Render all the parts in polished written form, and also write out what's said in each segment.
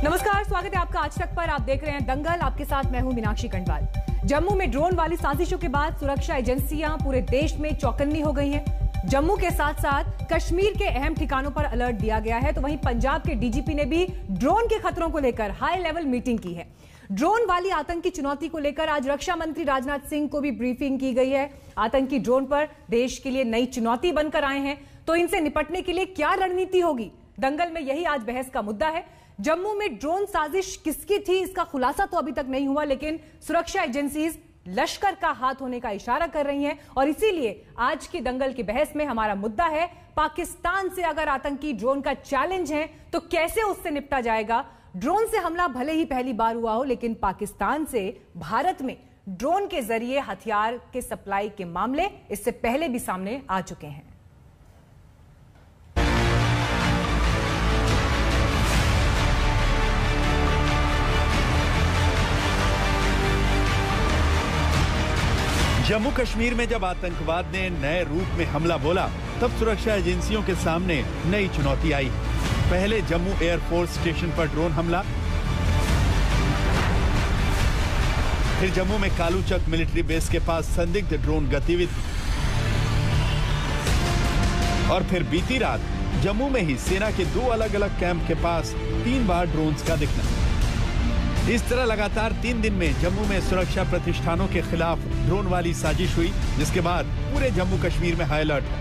नमस्कार, स्वागत है आपका आज तक पर। आप देख रहे हैं दंगल, आपके साथ मैं हूं मीनाक्षी कंडवाल। जम्मू में ड्रोन वाली साजिशों के बाद सुरक्षा एजेंसियां पूरे देश में चौकन्नी हो गई हैं। जम्मू के साथ साथ कश्मीर के अहम ठिकानों पर अलर्ट दिया गया है। तो वहीं पंजाब के डीजीपी ने भी ड्रोन के खतरों को लेकर हाई लेवल मीटिंग की है। ड्रोन वाली आतंकी चुनौती को लेकर आज रक्षा मंत्री राजनाथ सिंह को भी ब्रीफिंग की गई है। आतंकी ड्रोन पर देश के लिए नई चुनौती बनकर आए हैं, तो इनसे निपटने के लिए क्या रणनीति होगी, दंगल में यही आज बहस का मुद्दा है। जम्मू में ड्रोन साजिश किसकी थी, इसका खुलासा तो अभी तक नहीं हुआ, लेकिन सुरक्षा एजेंसीज लश्कर का हाथ होने का इशारा कर रही हैं। और इसीलिए आज की दंगल की बहस में हमारा मुद्दा है, पाकिस्तान से अगर आतंकी ड्रोन का चैलेंज है तो कैसे उससे निपटा जाएगा। ड्रोन से हमला भले ही पहली बार हुआ हो, लेकिन पाकिस्तान से भारत में ड्रोन के जरिए हथियार के सप्लाई के मामले इससे पहले भी सामने आ चुके हैं। जम्मू कश्मीर में जब आतंकवाद ने नए रूप में हमला बोला, तब सुरक्षा एजेंसियों के सामने नई चुनौती आई। पहले जम्मू एयरफोर्स स्टेशन पर ड्रोन हमला, फिर जम्मू में कालूचक मिलिट्री बेस के पास संदिग्ध ड्रोन गतिविधि, और फिर बीती रात जम्मू में ही सेना के 2 अलग अलग कैंप के पास 3 बार ड्रोन्स का दिखना। इस तरह लगातार 3 दिन में जम्मू में सुरक्षा प्रतिष्ठानों के खिलाफ ड्रोन वाली साजिश हुई, जिसके बाद पूरे जम्मू कश्मीर में हाई अलर्ट है।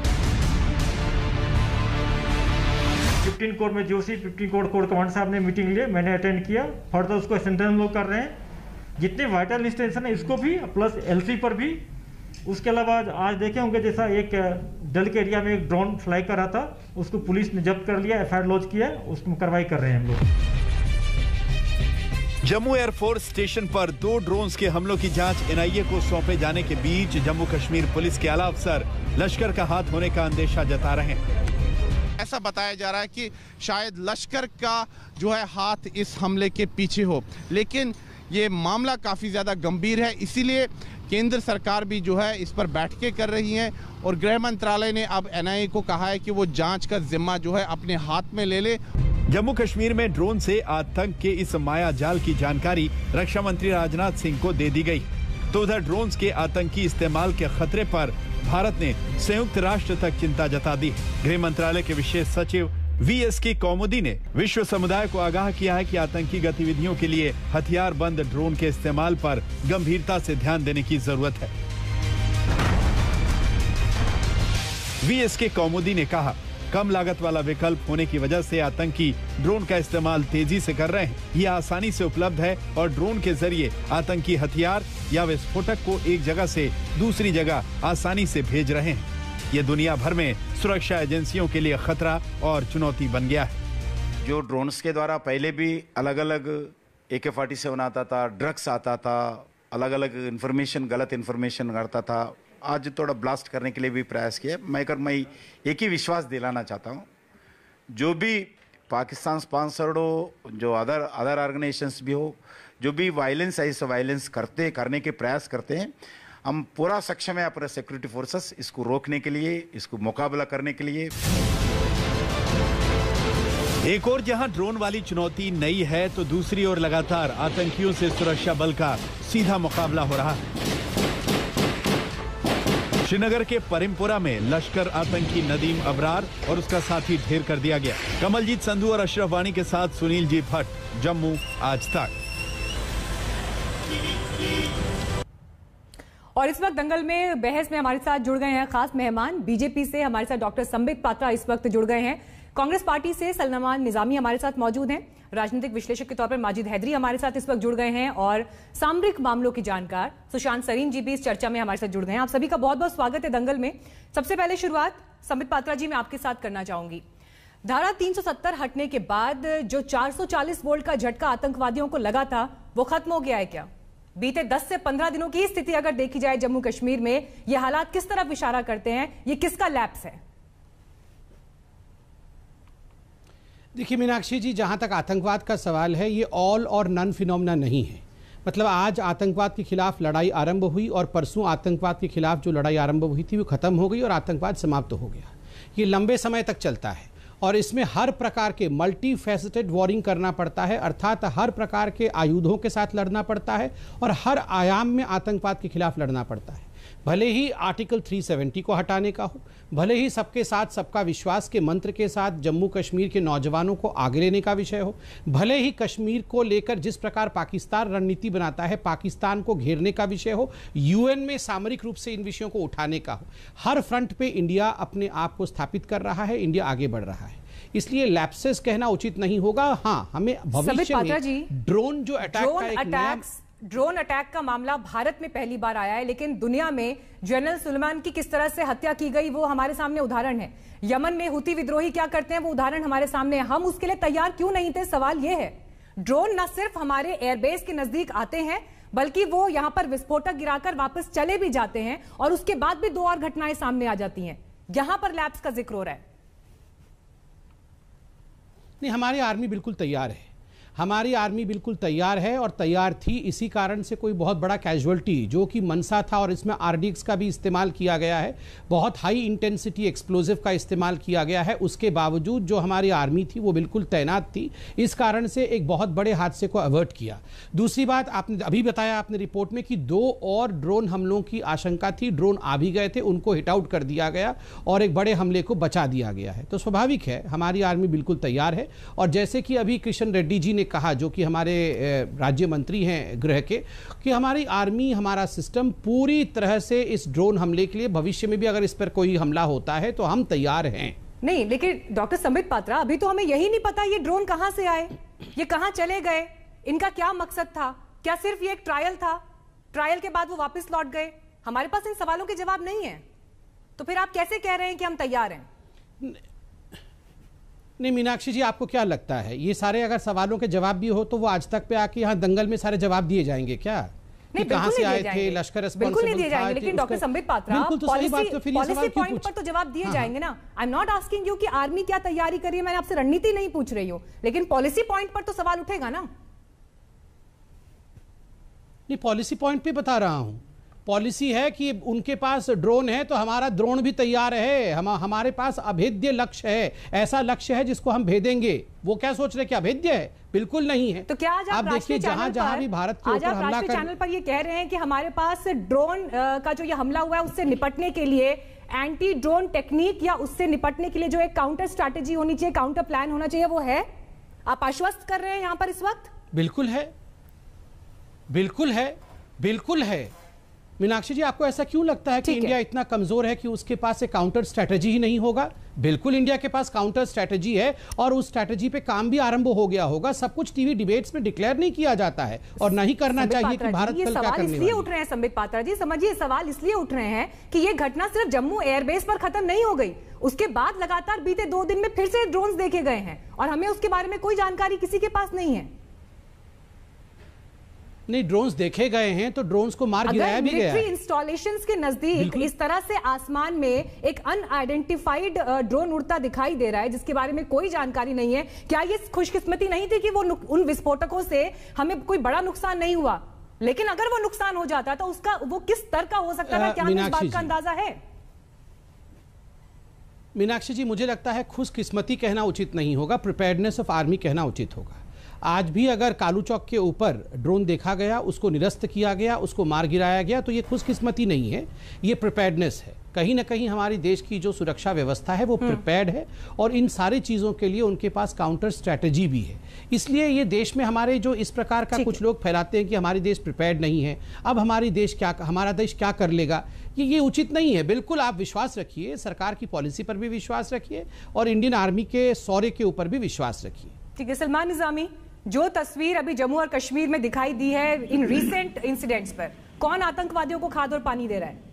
15 कोर में जोशी 15 कोर कमांड साहब ने मीटिंग ली, मैंने अटेंड किया। फर्दर उसको स्ट्रेंथन लोग कर रहे हैं, जितने वाइटल इंस्टेंशन है इसको भी, प्लस एलसी पर भी। उसके अलावा आज देखे होंगे, जैसा एक डल के एरिया में एक ड्रोन फ्लाई कर रहा था, उसको पुलिस ने जब्त कर लिया, एफआईआर लॉन्च किया, उसमें कार्रवाई कर रहे हैं हम लोग। जम्मू एयरफोर्स स्टेशन पर 2 ड्रोन्स के हमलों की जांच एनआईए को सौंपे जाने के बीच जम्मू कश्मीर पुलिस के आला अफसर लश्कर का हाथ होने का अंदेशा जता रहे हैं। ऐसा बताया जा रहा है कि शायद लश्कर का जो है हाथ इस हमले के पीछे हो, लेकिन ये मामला काफ़ी ज़्यादा गंभीर है, इसीलिए केंद्र सरकार भी जो है इस पर बैठकें कर रही है। और गृह मंत्रालय ने अब एनआईए को कहा है कि वो जांच का जिम्मा जो है अपने हाथ में ले ले। जम्मू कश्मीर में ड्रोन से आतंक के इस माया जाल की जानकारी रक्षा मंत्री राजनाथ सिंह को दे दी गई। तो उधर ड्रोन्स के आतंकी इस्तेमाल के खतरे पर भारत ने संयुक्त राष्ट्र तक चिंता जता दी। गृह मंत्रालय के विशेष सचिव वीएसके कौमुदी ने विश्व समुदाय को आगाह किया है कि आतंकी गतिविधियों के लिए हथियार बंद ड्रोन के इस्तेमाल पर गंभीरता से ध्यान देने की जरूरत है। वीएसके कौमुदी ने कहा, कम लागत वाला विकल्प होने की वजह से आतंकी ड्रोन का इस्तेमाल तेजी से कर रहे हैं। यह आसानी से उपलब्ध है और ड्रोन के जरिए आतंकी हथियार या विस्फोटक को एक जगह से दूसरी जगह आसानी से भेज रहे हैं। ये दुनिया भर में सुरक्षा एजेंसियों के लिए खतरा और चुनौती बन गया है। जो ड्रोन्स के द्वारा पहले भी अलग अलग AK-47 आता था, ड्रग्स आता था, अलग अलग इंफॉर्मेशन, गलत इंफॉर्मेशन करता था, आज थोड़ा ब्लास्ट करने के लिए भी प्रयास किया। मैं एक ही विश्वास दिलाना चाहता हूँ, जो भी पाकिस्तान स्पॉन्सर्ड हो, जो अदर ऑर्गेनाइजेशंस भी हो, जो भी वायलेंस ऐसे वायलेंस करने के प्रयास करते हैं, हम पूरा सक्षम है अपने सिक्योरिटी फोर्सेस इसको रोकने के लिए, इसको मुकाबला करने के लिए। एक और जहां ड्रोन वाली चुनौती नई है, तो दूसरी ओर लगातार आतंकियों से सुरक्षा बल का सीधा मुकाबला हो रहा है। श्रीनगर के परिमपुरा में लश्कर आतंकी नदीम अबरार और उसका साथी ढेर कर दिया गया। कमलजीत संधू और अशरफ वानी के साथ सुनील जी भट्ट, जम्मू आज तक। और इस वक्त दंगल में बहस में हमारे साथ जुड़ गए हैं खास मेहमान। बीजेपी से हमारे साथ डॉक्टर संबित पात्रा इस वक्त जुड़ गए हैं। कांग्रेस पार्टी से सलमान निजामी हमारे साथ मौजूद हैं। राजनीतिक विश्लेषक के तौर पर माजिद हैदरी हमारे साथ इस वक्त जुड़ गए हैं और सामरिक मामलों की जानकार सुशांत सरीन जी भी इस चर्चा में हमारे साथ जुड़ गए हैं। आप सभी का बहुत बहुत स्वागत है दंगल में। सबसे पहले शुरुआत संबित पात्रा जी मैं आपके साथ करना चाहूंगी। धारा 370 हटने के बाद जो 440 वोल्ट का झटका आतंकवादियों को लगा था, वो खत्म हो गया है क्या? बीते 10 से 15 दिनों की स्थिति अगर देखी जाए जम्मू कश्मीर में, ये हालात किस तरफ इशारा करते हैं? ये किसका लैप्स है? देखिए मीनाक्षी जी, जहां तक आतंकवाद का सवाल है, ये ऑल और नन फिनोमेना नहीं है। मतलब आज आतंकवाद के खिलाफ लड़ाई आरंभ हुई और परसों आतंकवाद के खिलाफ जो लड़ाई आरंभ हुई थी वो खत्म हो गई और आतंकवाद समाप्त हो गया। ये लंबे समय तक चलता है और इसमें हर प्रकार के मल्टी फैसेटेड वॉरिंग करना पड़ता है, अर्थात हर प्रकार के आयुधों के साथ लड़ना पड़ता है और हर आयाम में आतंकवाद के खिलाफ लड़ना पड़ता है। भले ही आर्टिकल 370 को हटाने का हो, भले ही सबके साथ सबका विश्वास के मंत्र के साथ जम्मू कश्मीर के नौजवानों को आगे लेने का विषय हो, भले ही कश्मीर को लेकर जिस प्रकार पाकिस्तान रणनीति बनाता है पाकिस्तान को घेरने का विषय हो, यूएन में सामरिक रूप से इन विषयों को उठाने का हो, हर फ्रंट पे इंडिया अपने आप को स्थापित कर रहा है, इंडिया आगे बढ़ रहा है। इसलिए लैप्सेस कहना उचित नहीं होगा। हाँ, हमें भविष्य में ड्रोन जो अटैक ड्रोन अटैक का मामला भारत में पहली बार आया है, लेकिन दुनिया में जनरल सुलेमान की किस तरह से हत्या की गई वो हमारे सामने उदाहरण है। यमन में हुती विद्रोही क्या करते हैं वो उदाहरण हमारे सामने है। हम उसके लिए तैयार क्यों नहीं थे? सवाल ये है। ड्रोन न सिर्फ हमारे एयरबेस के नजदीक आते हैं बल्कि वो यहां पर विस्फोटक गिराकर वापस चले भी जाते हैं और उसके बाद भी 2 और घटनाएं सामने आ जाती हैं। यहां पर लैप्स का जिक्र हो रहा है। नहीं, हमारी आर्मी बिल्कुल तैयार है, हमारी आर्मी बिल्कुल तैयार है और तैयार थी। इसी कारण से कोई बहुत बड़ा कैजुअल्टी जो कि मनसा था और इसमें आरडीएक्स का भी इस्तेमाल किया गया है, बहुत हाई इंटेंसिटी एक्सप्लोजिव का इस्तेमाल किया गया है, उसके बावजूद जो हमारी आर्मी थी वो बिल्कुल तैनात थी। इस कारण से एक बहुत बड़े हादसे को अवर्ट किया। दूसरी बात, आपने अभी बताया आपने रिपोर्ट में कि 2 और ड्रोन हमलों की आशंका थी, ड्रोन आ भी गए थे, उनको हिट आउट कर दिया गया और एक बड़े हमले को बचा दिया गया है। तो स्वाभाविक है हमारी आर्मी बिल्कुल तैयार है। और जैसे कि अभी किशन रेड्डी जी ने कहा, जो कि हमारे राज्य मंत्री हैं गृह के, कि हमारी आर्मी, हमारा सिस्टम पूरी तरह से इस ड्रोन हमले के लिए, भविष्य में भी अगर इस पर कोई हमला होता है तो हम तैयार हैं। नहीं, लेकिन डॉक्टर संबित पात्रा, अभी तो हमें यही नहीं पता ये ड्रोन कहां से आए, ये कहां चले गए, इनका क्या मकसद था, क्या सिर्फ ये एक ट्रायल था, ट्रायल के बाद वो वापस लौट गए? हमारे पास इन सवालों के जवाब नहीं है। तो फिर आप कैसे कह रहे हैं कि हम तैयार हैं? नहीं मीनाक्षी जी, आपको क्या लगता है ये सारे अगर सवालों के जवाब भी हो तो वो आज तक पे आके यहाँ दंगल में सारे जवाब दिए जाएंगे क्या? नहीं, कहां से आए थे, लश्कर बिल्कुल नहीं दिए जाएंगे। लेकिन doctor Sambit Patra, policy point पर तो जवाब दिए जाएंगे ना। I am not asking you कि आर्मी क्या तैयारी कर रही है, मैंने आपसे रणनीति नहीं पूछ रही हूँ, लेकिन पॉलिसी पॉइंट पर तो सवाल उठेगा ना। नहीं, पॉलिसी पॉइंट पे बता रहा हूं। पॉलिसी है कि उनके पास ड्रोन है तो हमारा ड्रोन भी तैयार है। हमारे पास अभेद्य लक्ष्य है, ऐसा लक्ष्य है जिसको हम भेदेंगे। वो क्या सोच रहे, क्या अभेद्य है? बिल्कुल नहीं है। तो क्या आज आप देखिए जहां भी भारत के ऊपर हमला कर, चैनल पर ये कह रहे हैं कि हमारे पास ड्रोन का जो ये हमला हुआ है उससे निपटने के लिए एंटी ड्रोन टेक्निक या उससे निपटने के लिए जो एक काउंटर स्ट्रैटेजी होनी चाहिए, काउंटर प्लान होना चाहिए, वो है? आप आश्वस्त कर रहे हैं यहां पर इस वक्त? बिल्कुल है, बिल्कुल है, बिल्कुल है। मीनाक्षी जी, आपको ऐसा क्यों लगता है कि इंडिया इतना कमजोर है कि उसके पास एक काउंटर स्ट्रैटेजी ही नहीं होगा? बिल्कुल इंडिया के पास काउंटर स्ट्रैटेजी है और उस स्ट्रैटेजी पे काम भी आरंभ हो गया होगा। सब कुछ टीवी डिबेट्स में डिक्लेयर नहीं किया जाता है और नहीं करना चाहिए कि भारत कल क्या करने वाला है। इसलिए उठ रहे हैं संबित पात्रा जी, समझिए सवाल इसलिए उठ रहे हैं कि ये घटना सिर्फ जम्मू एयरबेस पर खत्म नहीं हो गई, उसके बाद लगातार बीते 2 दिन में फिर से ड्रोन देखे गए हैं और हमें उसके बारे में कोई जानकारी किसी के पास नहीं है। नहीं, ड्रोन्स देखे गए हैं तो ड्रोन्स को मार गिराया भी गया है। मिलिट्री इंस्टॉलेशंस के नजदीक इस तरह से आसमान में एक अनआइडेंटिफाइड ड्रोन उड़ता दिखाई दे रहा है जिसके बारे में कोई जानकारी नहीं है, क्या ये खुशकिस्मती नहीं थी कि वो उन विस्फोटकों से हमें कोई बड़ा नुकसान नहीं हुआ? लेकिन अगर वो नुकसान हो जाता तो उसका वो किस स्तर का हो सकता था, क्या हमें इस बात का अंदाजा है? मीनाक्षी जी, मुझे लगता है खुशकिस्मती कहना उचित नहीं होगा, प्रिपेयर्डनेस ऑफ आर्मी कहना उचित होगा। आज भी अगर कालू चौक के ऊपर ड्रोन देखा गया, उसको निरस्त किया गया, उसको मार गिराया गया, तो ये खुशकिस्मती नहीं है, ये प्रिपेयर्डनेस है। कहीं ना कहीं हमारी देश की जो सुरक्षा व्यवस्था है वो प्रिपेयर्ड है और इन सारी चीज़ों के लिए उनके पास काउंटर स्ट्रैटेजी भी है। इसलिए ये देश में हमारे जो इस प्रकार का कुछ लोग फैलाते हैं कि हमारी देश प्रिपेयर्ड नहीं है, अब हमारा देश क्या कर लेगा, ये उचित नहीं है। बिल्कुल आप विश्वास रखिए, सरकार की पॉलिसी पर भी विश्वास रखिए और इंडियन आर्मी के शौर्य के ऊपर भी विश्वास रखिए। ठीक है सलमान निजामी, जो तस्वीर अभी जम्मू और कश्मीर में दिखाई दी है इन रीसेंट इंसिडेंट्स पर, कौन आतंकवादियों को खाद और पानी दे रहा है?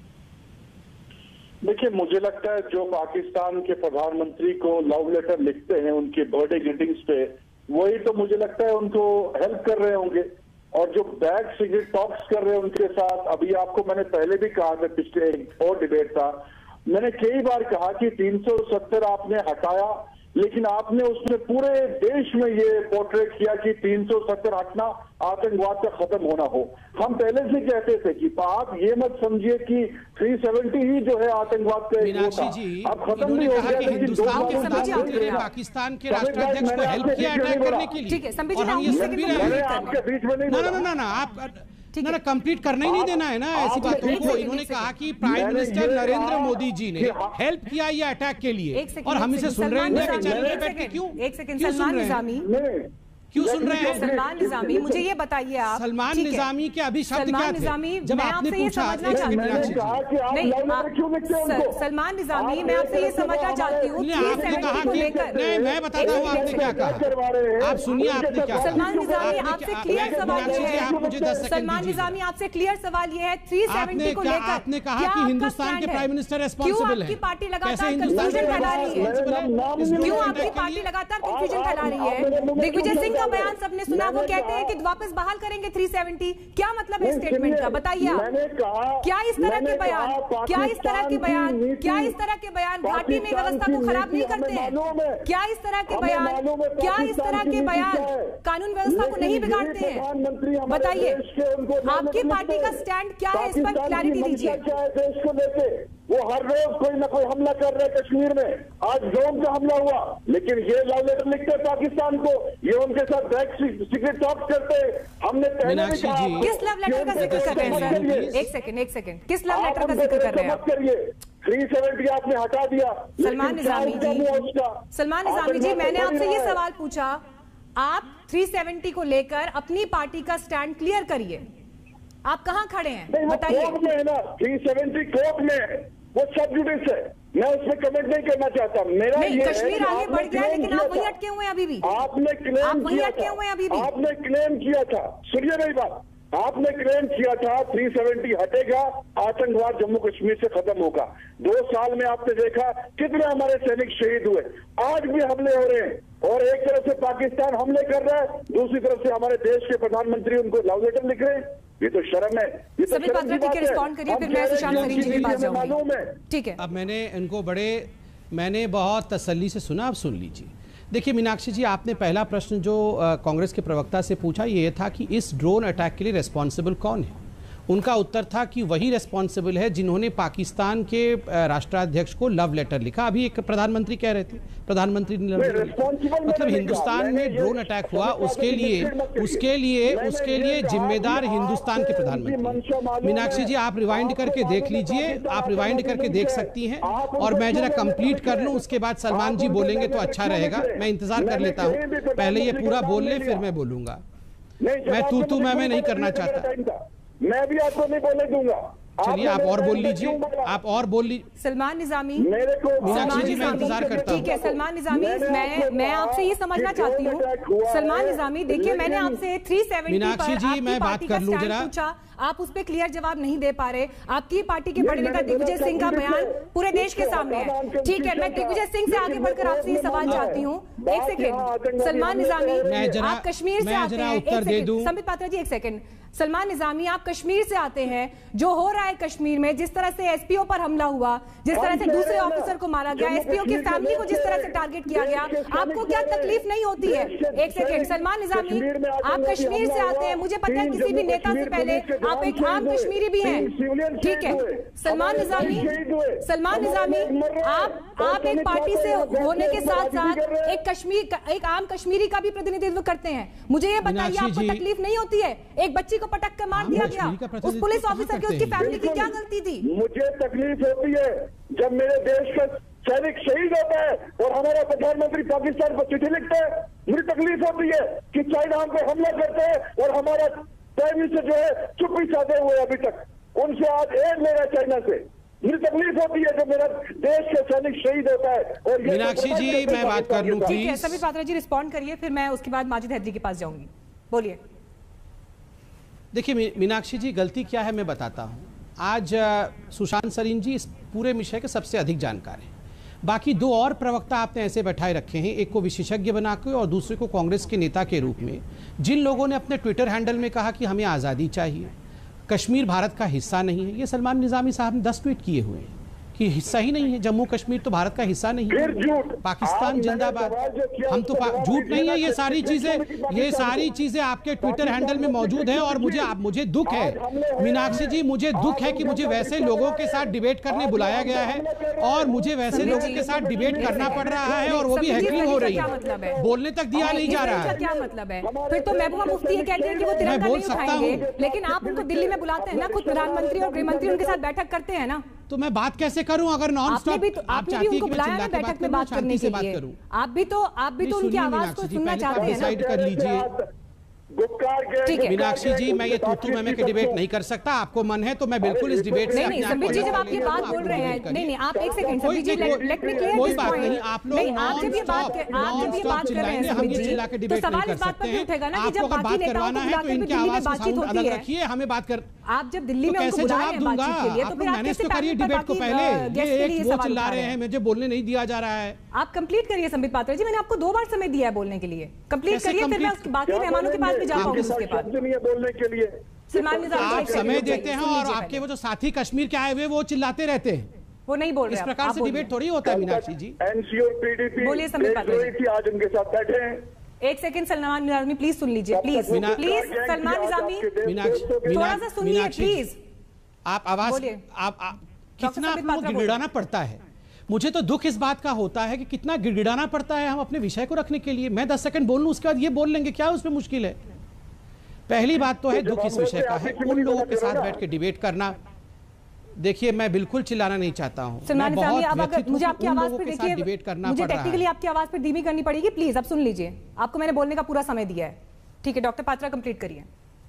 देखिए, मुझे लगता है जो पाकिस्तान के प्रधानमंत्री को लव लेटर लिखते हैं उनके बर्थडे ग्रीटिंग्स पे, वही तो मुझे लगता है उनको हेल्प कर रहे होंगे। और जो बैक सिगरेट टॉक्स कर रहे हैं उनके साथ, अभी आपको मैंने पहले भी कहा था, पिछले एक और डिबेट था, मैंने कई बार कहा कि 370 आपने हटाया, लेकिन आपने उसमें पूरे देश में ये पोर्ट्रेट किया कि 370 हटना आतंकवाद का खत्म होना हो। हम पहले से कहते थे कि आप ये मत समझिए कि 370 ही जो है आतंकवाद का एक वो था, अब खत्म नहीं हो गया। लेकिन पाकिस्तान के राष्ट्राध्यक्ष को हेल्प किया अटैक करने के लिए, ठीक है, और हम ये सुन भी रहे हैं। आपके बीच में नहीं ना आप ना कंप्लीट करना ही नहीं देना है ना ऐसी बातों को। इन्होंने कहा कि प्राइम मिनिस्टर नरेंद्र मोदी जी ने हेल्प किया ये अटैक के लिए, और हम इसे सुन रहे हैं चैनल पे बैठ के। क्यों सलमान निजामी क्यों सुन रहे हैं? सलमान निजामी, मुझे ये बताइए आप, सलमान निजामी के अभी शब्द क्या थे जब आपने पूछा? सलमान निजामी, मैं आपसे ये समझना चाहती हूँ, नहीं मैं बताता हूँ आपने क्या कहा। आप सुनिए आपने क्या। सलमान निजामी आपसे क्लियर सवाल ये है, सलमान निजामी आपसे क्लियर सवाल ये है 370 को लेकर आपने कहा कि हिंदुस्तान के प्राइम मिनिस्टर रिस्पॉन्सिबल है। आपकी पार्टी लगातार कंफ्यूजन फैला रही है? क्यों आपकी पार्टी लगातार कंफ्यूजन फैला रही है? दिग्विजय सिंह बयान सबने सुना, वो कहते हैं कि वापस बहाल करेंगे 370। क्या मतलब है स्टेटमेंट का, बताइए आप। क्या इस तरह के बयान घाटी में व्यवस्था को खराब नहीं करते हैं? क्या इस तरह के बयान कानून व्यवस्था को नहीं बिगाड़ते हैं? बताइए आपकी पार्टी का स्टैंड क्या है, इस पर क्लैरिटी दीजिए। देश को लेके वो हर रोज कोई ना कोई हमला कर रहे हैं कश्मीर में। आज ड्रोन का हमला हुआ, लेकिन ये लव लेटर लिखते हैं पाकिस्तान को, ये उनके साथ बैक सीक्रेट टॉक करते हैं। हमने पहले भी कहा, किस लव लेटर का जिक्र कर रहे हैं सर? एक सेकंड, किस लव लेटर का जिक्र कर रहे हैं? करिए 370 आपने हटा दिया। सलमान निजामी जी, मैंने आपसे ये सवाल पूछा, आप 370 को लेकर अपनी पार्टी का स्टैंड क्लियर करिए। आप कहां खड़े हैं बताइए। 370 कोर्ट में वो सब जुडिस है, मैं उसमें कमेंट नहीं करना चाहता। मेरा नहीं, कश्मीर आगे बढ़ गया, लेकिन आप वहीं अटके हुए हैं अभी भी। आपने क्लेम किया था, सुनिए मेरी बात, आपने क्लेम किया था 370 हटेगा, आतंकवाद जम्मू कश्मीर से खत्म होगा। 2 साल में आपने देखा कितने हमारे सैनिक शहीद हुए। आज भी हमले हो रहे हैं, और एक तरफ से पाकिस्तान हमले कर रहा है, दूसरी तरफ से हमारे देश के प्रधानमंत्री उनको लव लेटर लिख रहे हैं। ये तो शर्म है। ये तो शर्म की बात है। रिस्पॉन्ड करिए, फिर मैं सुशांत सरीन जी के पास जाऊंगी। ठीक है, अब मैंने बहुत तसल्ली से सुना, अब सुन लीजिए। देखिए मीनाक्षी जी, आपने पहला प्रश्न जो कांग्रेस के प्रवक्ता से पूछा ये था कि इस ड्रोन अटैक के लिए रिस्पॉन्सिबल कौन है। उनका उत्तर था कि वही रिस्पॉन्सिबल है जिन्होंने पाकिस्तान के राष्ट्राध्यक्ष को लव लेटर लिखा। अभी एक प्रधानमंत्री कह रहे थे, प्रधानमंत्री ने मतलब हिंदुस्तान में ड्रोन अटैक हुआ, उसके लिए जिम्मेदार हिंदुस्तान के प्रधानमंत्री। मीनाक्षी जी, आप रिवाइंड करके देख लीजिए, आप रिवाइंड करके देख सकती हैं, और मैं जरा कंप्लीट कर लूं, उसके बाद सलमान जी बोलेंगे तो अच्छा रहेगा। मैं इंतजार कर लेता हूं, पहले ये पूरा बोल ले फिर मैं बोलूंगा। मैं तू मैं नहीं करना चाहता। मैं भी आपको नहीं बोलने दूंगा। चलिए आप और बोल लीजिए, आप और बोल लीजिए। सलमान निजामी, मीनाक्षी जी मैं इंतजार करता हूं। ठीक है सलमान निजामी, मैं आपसे ये समझना चाहती हूँ। सलमान निजामी, देखिए मैंने आपसे 370 मीनाक्षी जी मैं बात कर लूं जरा, पूछा, आप उस पर क्लियर जवाब नहीं दे पा रहे। आपकी पार्टी के बड़े नेता दिग्विजय सिंह का बयान पूरे देश के सामने है। ठीक है, मैं दिग्विजय सिंह से आगे बढ़कर आपसे ये सवाल चाहती हूँ। एक सेकेंड सलमान निजामी, आप कश्मीर से आते हैं। संबित पात्रा जी एक सेकेंड। सलमान निजामी, आप कश्मीर से आते हैं, जो हो रहा है कश्मीर में, जिस तरह से एसपीओ पर हमला हुआ, जिस तरह से दूसरे ऑफिसर को मारा गया, एसपीओ की फैमिली को जिस तरह से टारगेट किया गया, आपको क्या तकलीफ नहीं होती है? एक सेकेंड सलमान निजामी, आप कश्मीर से आते हैं, मुझे पता है किसी भी नेता से पहले आप एक आम कश्मीरी भी हैं। ठीक है सलमान निजामी, आप एक पार्टी से होने के साथ साथ एक आम कश्मीरी का भी प्रतिनिधित्व करते हैं। मुझे ये बताइए, आपको तकलीफ नहीं होती है? एक बच्ची को पटक कर मार दिया गया, उस पुलिस ऑफिसर की, उसकी फैमिली की क्या गलती थी? मुझे तकलीफ होती है जब मेरे देश का सैनिक शहीद होता है और हमारा प्रधानमंत्री पाकिस्तान को चिट्ठी लिखता है। मुझे तकलीफ होती है कि चाइना हम पे हमला करते हैं और हमारा प्राइम मिनिस्टर जो है चुप्पी साधे हुए अभी तक, उनसे आज एड ले रहा है चाइना से। मुझे तकलीफ होती है जब मेरा देश का सैनिक शहीद होता है। और मीनाक्षी जी मैं बात कर लूं ठीक है, सभी पात्रा जी रिस्पॉन्ड करिए, फिर मैं उसके बाद माजिद हैदरी के पास जाऊंगी। बोलिए। देखिए मीनाक्षी जी, गलती क्या है मैं बताता हूं। आज सुशांत सरीन जी इस पूरे विषय के सबसे अधिक जानकार हैं। बाकी 2 और प्रवक्ता आपने ऐसे बैठाए रखे हैं, एक को विशेषज्ञ बनाकर और दूसरे को कांग्रेस के नेता के रूप में, जिन लोगों ने अपने ट्विटर हैंडल में कहा कि हमें आज़ादी चाहिए, कश्मीर भारत का हिस्सा नहीं है। ये सलमान निजामी साहब ने 10 ट्वीट किए हुए हैं। कि हिस्सा ही नहीं है, जम्मू कश्मीर तो भारत का हिस्सा नहीं है, पाकिस्तान जिंदाबाद। हम तो झूठ नहीं है, ये सारी चीजें आपके ट्विटर हैंडल में मौजूद है। और मुझे दुख है मीनाक्षी जी, मुझे दुख है कि मुझे वैसे लोगों के साथ डिबेट करने बुलाया गया है और मुझे वैसे लोगों के साथ डिबेट करना पड़ रहा है और वो भी हैकिंग हो रही है, बोलने तक दिया नहीं जा रहा है। क्या मतलब है? फिर तो महबूबा मुफ्ती ये कहते हैं कि वो तिरंगा नहीं उठाएंगे, लेकिन आप उनको दिल्ली में बुलाते हैं ना, खुद प्रधानमंत्री और गृह मंत्री उनके साथ बैठक करते हैं ना। तो मैं बात कैसे करूं अगर नॉन स्टॉप आपने भी उनको बुलाया ना बैठक में बात करने के लिए। आप भी तो उनकी आवाज को सुनना चाहते हैं ना। डिसाइड कर लीजिए मीनाक्षी जी, मैं ये तू मैं के डिबेट नहीं कर सकता। आपको मन है तो मैं बिल्कुल इस डिबेट से नहीं, संबित जी जब आप ये बात बोल रहे हैं, नहीं आप एक second Sambit ji, let me clear कोई बात नहीं, आप लोग आप जब ये बात कर रहे हैं संबित जी, तो सवाल इस बात पर भी उठेगा ना कि जब बाकी नेताओं को बुलाते हैं तो दिल्ली में बातचीत होती है, रखिए हमें बात कर, आप जब दिल्ली में उनको बुला रहे हैं बातचीत के लिए, तो फिर आप कैसे करिए डिबेट को पहले। ये वो चिल्ला रहे हैं, मुझे बोलने नहीं दिया जा रहा है। आप कंप्लीट करिए संबित पात्रा जी, मैंने आपको 2 बार समय दिया है बोलने के लिए, कंप्लीट करिए, फिर मैं बाकी मेहमानों के पास भी जा पाऊंगी उसके बाद बोलने के लिए। आप समय देते हैं और आपके वो जो साथी कश्मीर के आए हुए वो चिल्लाते रहते हैं, वो नहीं बोल रहे। इस प्रकार से डिबेट थोड़ी होता है मीनाक्षी जी। एनसी और पीडीपी बोलिए संबित पात्रा जी, आज उनके साथ बैठे हैं। एक सेकंड सलमान निजामी प्लीज सुन लीजिए, प्लीज सलमान निजामी थोड़ा सा सुनिए प्लीज। आप आवाज कितना आपको गिड़गिड़ाना पड़ता है। मुझे तो दुख इस बात का होता है कि कितना गिड़गिड़ाना पड़ता है हम अपने विषय को रखने के लिए। मैं 10 सेकंड बोल लूं, उसके बाद ये बोल लेंगे, क्या उसमें मुश्किल है? पहली बात तो है दुख इस विषय का है, उन लोगों के साथ बैठ के डिबेट करना। देखिए मैं बिल्कुल चिल्लाना नहीं चाहता हूं, मैं बहुत मुझे आपकी आवाज पे देखिए डिबेट करना मुझे टेक्निकली आपकी आवाज पे धीमी करनी पड़ेगी, प्लीज अब सुन लीजिए। आपको मैंने बोलने का पूरा समय दिया है, ठीक है? डॉक्टर पात्रा कंप्लीट करिए।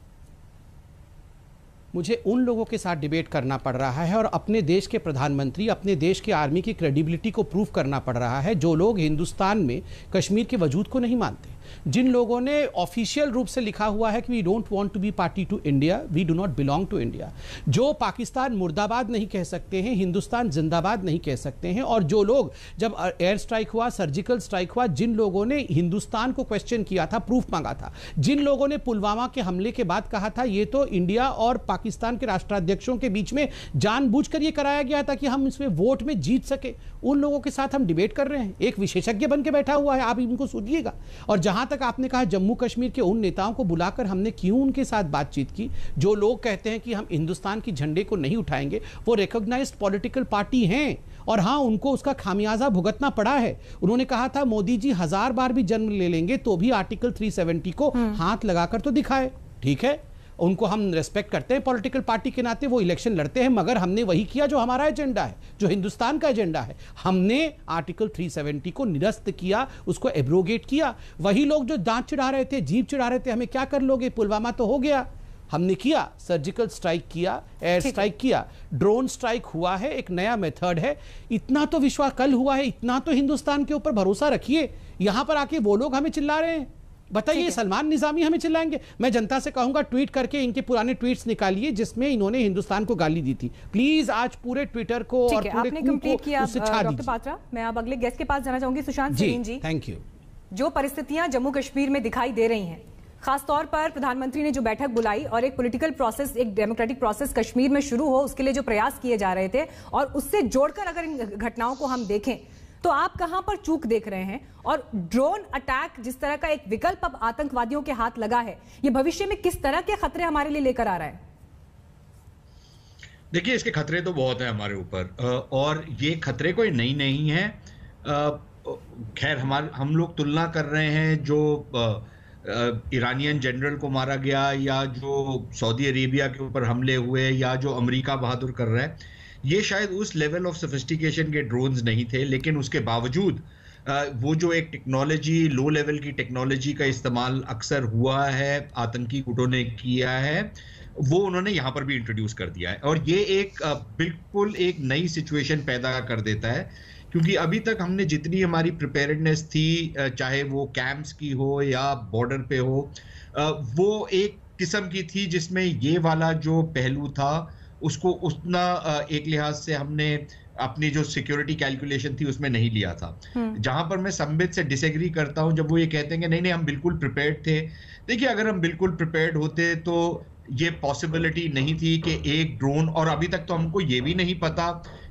मुझे उन लोगों के साथ डिबेट करना पड़ रहा है और अपने देश के प्रधानमंत्री, अपने देश की आर्मी की क्रेडिबिलिटी को प्रूव करना पड़ रहा है, जो लोग हिंदुस्तान में कश्मीर के वजूद को नहीं मानते, जिन लोगों ने ऑफिशियल रूप से लिखा हुआ है कि we don't want to be party to India, we do not belong to India, जो पाकिस्तान मुर्दाबाद नहीं कह सकते हैं, हिंदुस्तान जिंदाबाद नहीं कह सकते हैं, और जो लोग जब एयर स्ट्राइक हुआ, सर्जिकल स्ट्राइक हुआ, जिन लोगों ने हिंदुस्तान को क्वेश्चन किया था, प्रूफ मांगा था, जिन लोगों ने पुलवामा के हमले के बाद कहा था ये तो इंडिया और पाकिस्तान के राष्ट्राध्यक्षों के बीच में जानबूझकर ये कराया गया था कि हम इसमें वोट में जीत सके, उन लोगों के साथ हम डिबेट कर रहे हैं। एक विशेषज्ञ बन के बैठा हुआ है, आप इनको सुनिएगा। और जहां तक आपने कहा जम्मू कश्मीर के उन नेताओं को बुलाकर हमने क्यों उनके साथ बातचीत की, जो लोग कहते हैं कि हम हिंदुस्तान की झंडे को नहीं उठाएंगे, वो रिकॉग्नाइज्ड पॉलिटिकल पार्टी हैं और हाँ उनको उसका खामियाजा भुगतना पड़ा है। उन्होंने कहा था मोदी जी 1000 बार भी जन्म ले लेंगे तो भी आर्टिकल 370 को हाथ लगाकर तो दिखाए। ठीक है, उनको हम रेस्पेक्ट करते हैं पॉलिटिकल पार्टी के नाते, वो इलेक्शन लड़ते हैं, मगर हमने वही किया जो हमारा एजेंडा है, जो हिंदुस्तान का एजेंडा है। हमने आर्टिकल 370 को निरस्त किया, उसको एब्रोगेट किया। वही लोग जो दांत चिढ़ा रहे थे, जीभ चिढ़ा रहे थे, हमें क्या कर लोगे, पुलवामा तो हो गया, हमने किया, सर्जिकल स्ट्राइक किया, एयर स्ट्राइक किया, ड्रोन स्ट्राइक हुआ है, एक नया मेथड है। इतना तो विश्वास कल हुआ है, इतना तो हिंदुस्तान के ऊपर भरोसा रखिए। यहां पर आके वो लोग हमें चिल्ला रहे हैं, बताइए सलमान निजामी हमें चिल्लाएंगे? मैं जनता से कहूंगा ट्वीट करके इनके पुराने ट्वीट्स निकालिए जिसमें इन्होंने हिंदुस्तान को गाली दी थी। प्लीज आज पूरे ट्विटर को और पूरे आपने कंप्लीट किया डॉक्टर पात्रा। मैं अब अगले गेस्ट के पास जाना चाहूंगी, सुशांत सिंह जी। Thank you. जो परिस्थितियां जम्मू कश्मीर में दिखाई दे रही हैं, खासतौर पर प्रधानमंत्री ने जो बैठक बुलाई और एक पॉलिटिकल प्रोसेस, एक डेमोक्रेटिक प्रोसेस कश्मीर में शुरू हो, उसके लिए जो प्रयास किए जा रहे थे, और उससे जोड़कर अगर इन घटनाओं को हम देखें तो आप कहां पर चूक देख रहे हैं? और ड्रोन अटैक जिस तरह का एक विकल्प अब आतंकवादियों के हाथ लगा है, ये भविष्य में किस तरह के खतरे हमारे लिए लेकर आ रहा है? देखिए, इसके खतरे तो बहुत है हमारे ऊपर, और ये खतरे कोई नई नहीं है। खैर हम लोग तुलना कर रहे हैं जो ईरानियन जनरल को मारा गया, या जो सऊदी अरेबिया के ऊपर हमले हुए, या जो अमेरिका बहादुर कर रहा है, ये शायद उस लेवल ऑफ सोफिस्टिकेशन के ड्रोन्स नहीं थे, लेकिन उसके बावजूद वो जो एक टेक्नोलॉजी, लो लेवल की टेक्नोलॉजी का इस्तेमाल अक्सर हुआ है, आतंकी गुटों ने किया है, वो उन्होंने यहाँ पर भी इंट्रोड्यूस कर दिया है। और ये एक बिल्कुल एक नई सिचुएशन पैदा कर देता है, क्योंकि अभी तक हमने जितनी हमारी प्रिपेयर्डनेस थी, चाहे वो कैंप्स की हो या बॉर्डर पे हो, वो एक किस्म की थी जिसमें ये वाला जो पहलू था उसको उतना एक लिहाज से हमने अपनी जो सिक्योरिटी कैलकुलेशन थी उसमें नहीं लिया था। जहां पर मैं संबित से डिसएग्री करता हूं जब वो ये कहते हैं कि नहीं हम बिल्कुल प्रिपेयर्ड थे। देखिए, अगर हम बिल्कुल प्रिपेयर्ड होते तो ये पॉसिबिलिटी नहीं थी कि एक ड्रोन, और अभी तक तो हमको ये भी नहीं पता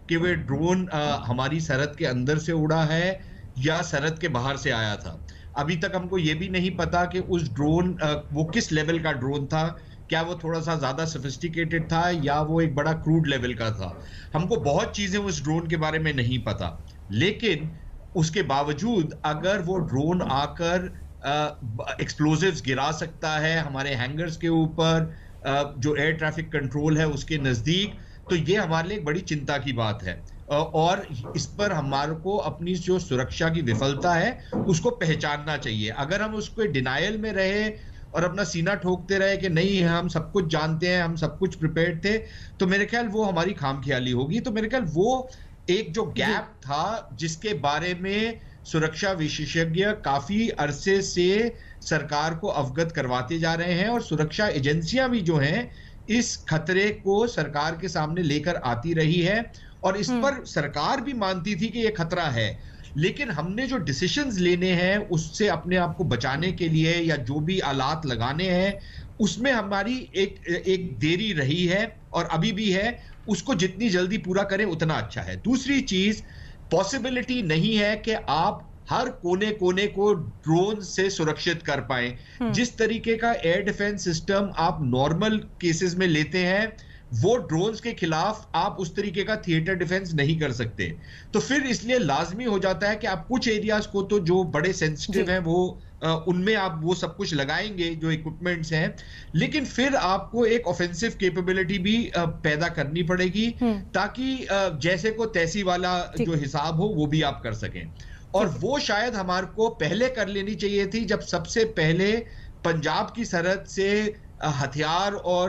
कि वे ड्रोन हमारी सरहद के अंदर से उड़ा है या सरहद के बाहर से आया था। अभी तक हमको ये भी नहीं पता कि उस ड्रोन वो किस लेवल का ड्रोन था, क्या वो थोड़ा सा ज्यादा सोफिस्टिकेटेड था या वो एक बड़ा क्रूड लेवल का था। हमको बहुत चीजें उस ड्रोन के बारे में नहीं पता, लेकिन उसके बावजूद अगर वो ड्रोन आकर एक्सप्लोजिव्स गिरा सकता है हमारे हैंगर्स के ऊपर, जो एयर ट्रैफिक कंट्रोल है उसके नजदीक, तो ये हमारे लिए एक बड़ी चिंता की बात है। और इस पर हमारे को अपनी जो सुरक्षा की विफलता है उसको पहचानना चाहिए। अगर हम उसको डिनायल में रहे और अपना सीना ठोकते रहे कि नहीं हम सब कुछ जानते हैं, हम सब कुछ प्रिपेयर्ड थे, तो मेरे ख्याल वो हमारी खामख्याली होगी। तो मेरे ख्याल वो एक जो गैप था जिसके बारे में सुरक्षा विशेषज्ञ काफी अरसे से सरकार को अवगत करवाते जा रहे हैं और सुरक्षा एजेंसियां भी जो हैं इस खतरे को सरकार के सामने लेकर आती रही है और इस पर सरकार भी मानती थी कि ये खतरा है, लेकिन हमने जो डिसीजंस लेने हैं उससे अपने आप को बचाने के लिए या जो भी आलात लगाने हैं उसमें हमारी एक देरी रही है और अभी भी है। उसको जितनी जल्दी पूरा करें उतना अच्छा है। दूसरी चीज, पॉसिबिलिटी नहीं है कि आप हर कोने कोने को ड्रोन से सुरक्षित कर पाए। जिस तरीके का एयर डिफेंस सिस्टम आप नॉर्मल केसेस में लेते हैं वो ड्रोन्स के खिलाफ आप उस तरीके का थिएटर डिफेंस नहीं कर सकते। तो फिर इसलिए लाजमी हो जाता है कि आप कुछ एरियाज को तो जो बड़े सेंसिटिव हैं वो उनमें आप वो सब कुछ लगाएंगे जो इक्विपमेंट्स हैं, लेकिन फिर आपको एक ऑफेंसिव कैपेबिलिटी भी पैदा करनी पड़ेगी ताकि जैसे को तैसी वाला जो हिसाब हो वो भी आप कर सकें। और वो शायद हमारे को पहले कर लेनी चाहिए थी जब सबसे पहले पंजाब की सरहद से हथियार और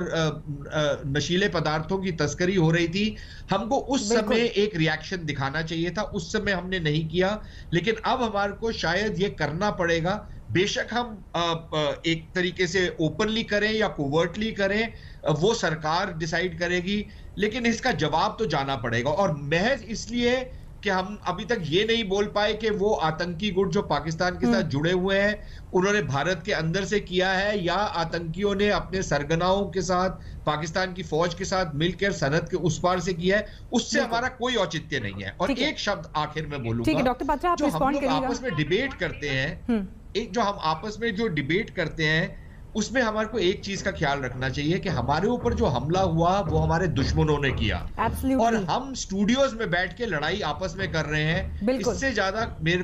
नशीले पदार्थों की तस्करी हो रही थी। हमको उस समय एक रिएक्शन दिखाना चाहिए था, उस समय हमने नहीं किया, लेकिन अब हमारे को शायद ये करना पड़ेगा। बेशक हम एक तरीके से ओपनली करें या कोवर्टली करें वो सरकार डिसाइड करेगी, लेकिन इसका जवाब तो जाना पड़ेगा। और महज इसलिए कि हम अभी तक ये नहीं बोल पाए कि वो आतंकी गुट जो पाकिस्तान के साथ जुड़े हुए हैं उन्होंने भारत के अंदर से किया है या आतंकियों ने अपने सरगनाओं के साथ पाकिस्तान की फौज के साथ मिलकर सरहद के उस पार से किया है, उससे हमारा कोई औचित्य नहीं है। और एक शब्द आखिर में बोलूंगा, डॉक्टर पात्रा आप जो हम लोग करिएगा। आपस में डिबेट करते हैं, एक जो हम आपस में जो डिबेट करते हैं उसमें हमारे को एक चीज का ख्याल रखना चाहिए कि हमारे ऊपर जो हमला हुआ वो हमारे दुश्मनों ने किया और हम स्टूडियोज में बैठ के लड़ाई आपस में कर रहे हैं। इससे ज्यादा मेरे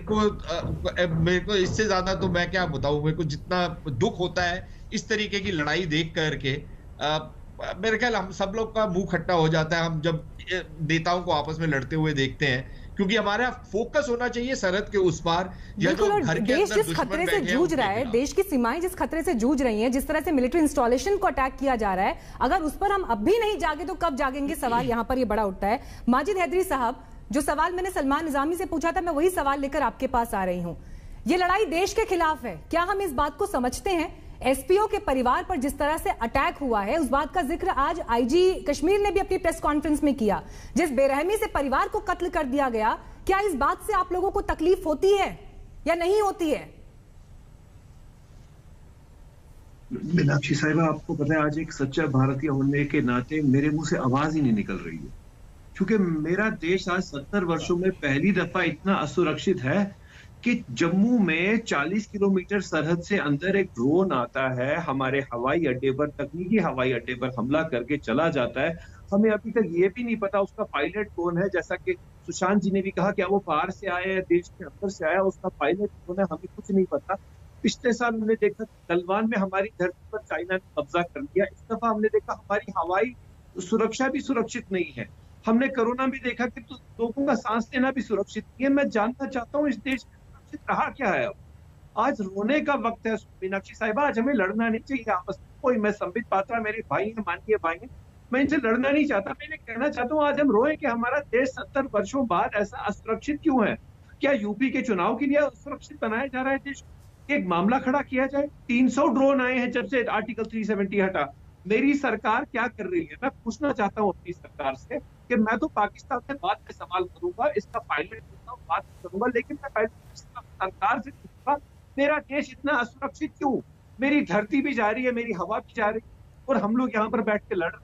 को इससे ज्यादा तो मैं क्या बताऊं, मेरे को जितना दुख होता है इस तरीके की लड़ाई देख करके मेरे ख्याल हम सब लोग का मुंह खट्टा हो जाता है हम जब नेताओं को आपस में लड़ते हुए देखते हैं, क्योंकि हमारा फोकस होना चाहिए सरहद के उस पार या जो घर के देश जिस खतरे से जूझ रहा है, देश की सीमाएं जिस खतरे से जूझ रही हैं, जिस तरह से मिलिट्री इंस्टॉलेशन को अटैक किया जा रहा है, अगर उस पर हम अब भी नहीं जागे तो कब जागेंगे? सवाल यहाँ पर ये बड़ा उठता है। माजिद हैदरी साहब, जो सवाल मैंने सलमान निजामी से पूछा था मैं वही सवाल लेकर आपके पास आ रही हूँ। ये लड़ाई देश के खिलाफ है, क्या हम इस बात को समझते हैं? एसपीओ के परिवार पर जिस तरह से अटैक हुआ है उस बात का जिक्र आज आईजी कश्मीर ने भी अपनी प्रेस कॉन्फ्रेंस में किया। जिस बेरहमी से परिवार को कत्ल कर दिया गया, क्या इस बात से आप लोगों को तकलीफ होती है या नहीं होती है? मीनाक्षी साहिबा, आपको पता है आज एक सच्चा भारतीय होने के नाते मेरे मुंह से आवाज ही नहीं निकल रही है, क्योंकि मेरा देश आज 70 वर्षों में पहली दफा इतना असुरक्षित है कि जम्मू में 40 किलोमीटर सरहद से अंदर एक ड्रोन आता है, हमारे हवाई अड्डे पर, तकनीकी हवाई अड्डे पर हमला करके चला जाता है। हमें अभी तक ये भी नहीं पता उसका पायलट कौन है। जैसा कि सुशांत जी ने भी कहा, क्या वो बाहर से आया है, देश के अंदर से आया, उसका पायलट कौन है, हमें कुछ नहीं पता। पिछले साल हमने देखा गलवान में हमारी धरती पर चाइना ने कब्जा कर लिया। इस दफा हमने देखा हमारी हवाई सुरक्षा भी सुरक्षित नहीं है। हमने कोरोना भी देखा कि तो लोगों का सांस लेना भी सुरक्षित नहीं है। मैं जानना चाहता हूँ इस देश रहा क्या है? अब आज रोने का वक्त है मीनाक्षी साहिबा। आज हमें लड़ना नहीं चाहिए आपस में। कोई, मैं संबित पात्रा मेरे भाई हैं, माननीय भाई हैं, मैं इनसे लड़ना नहीं चाहता। मैं कहना चाहता हूँ आज हम रोए कि हमारा देश 70 वर्षों बाद ऐसा असुरक्षित क्यों है। क्या यूपी के चुनाव के लिए असुरक्षित बनाया जा रहा है देश? एक मामला खड़ा किया जाए। 300 ड्रोन आए हैं जब से आर्टिकल 370 हटा। मेरी सरकार क्या कर रही है? मैं पूछना चाहता हूँ अपनी सरकार से कि मैं तो पाकिस्तान से बाद में सवाल करूंगा, इसका पायलट बात करूंगा, लेकिन मैं पहले सरकार से पूछूंगा मेरा देश इतना असुरक्षित क्यों? मेरी धरती भी जा रही है, मेरी हवा भी जा रही है और हम लोग यहाँ पर बैठ के लड़ रहे हैं।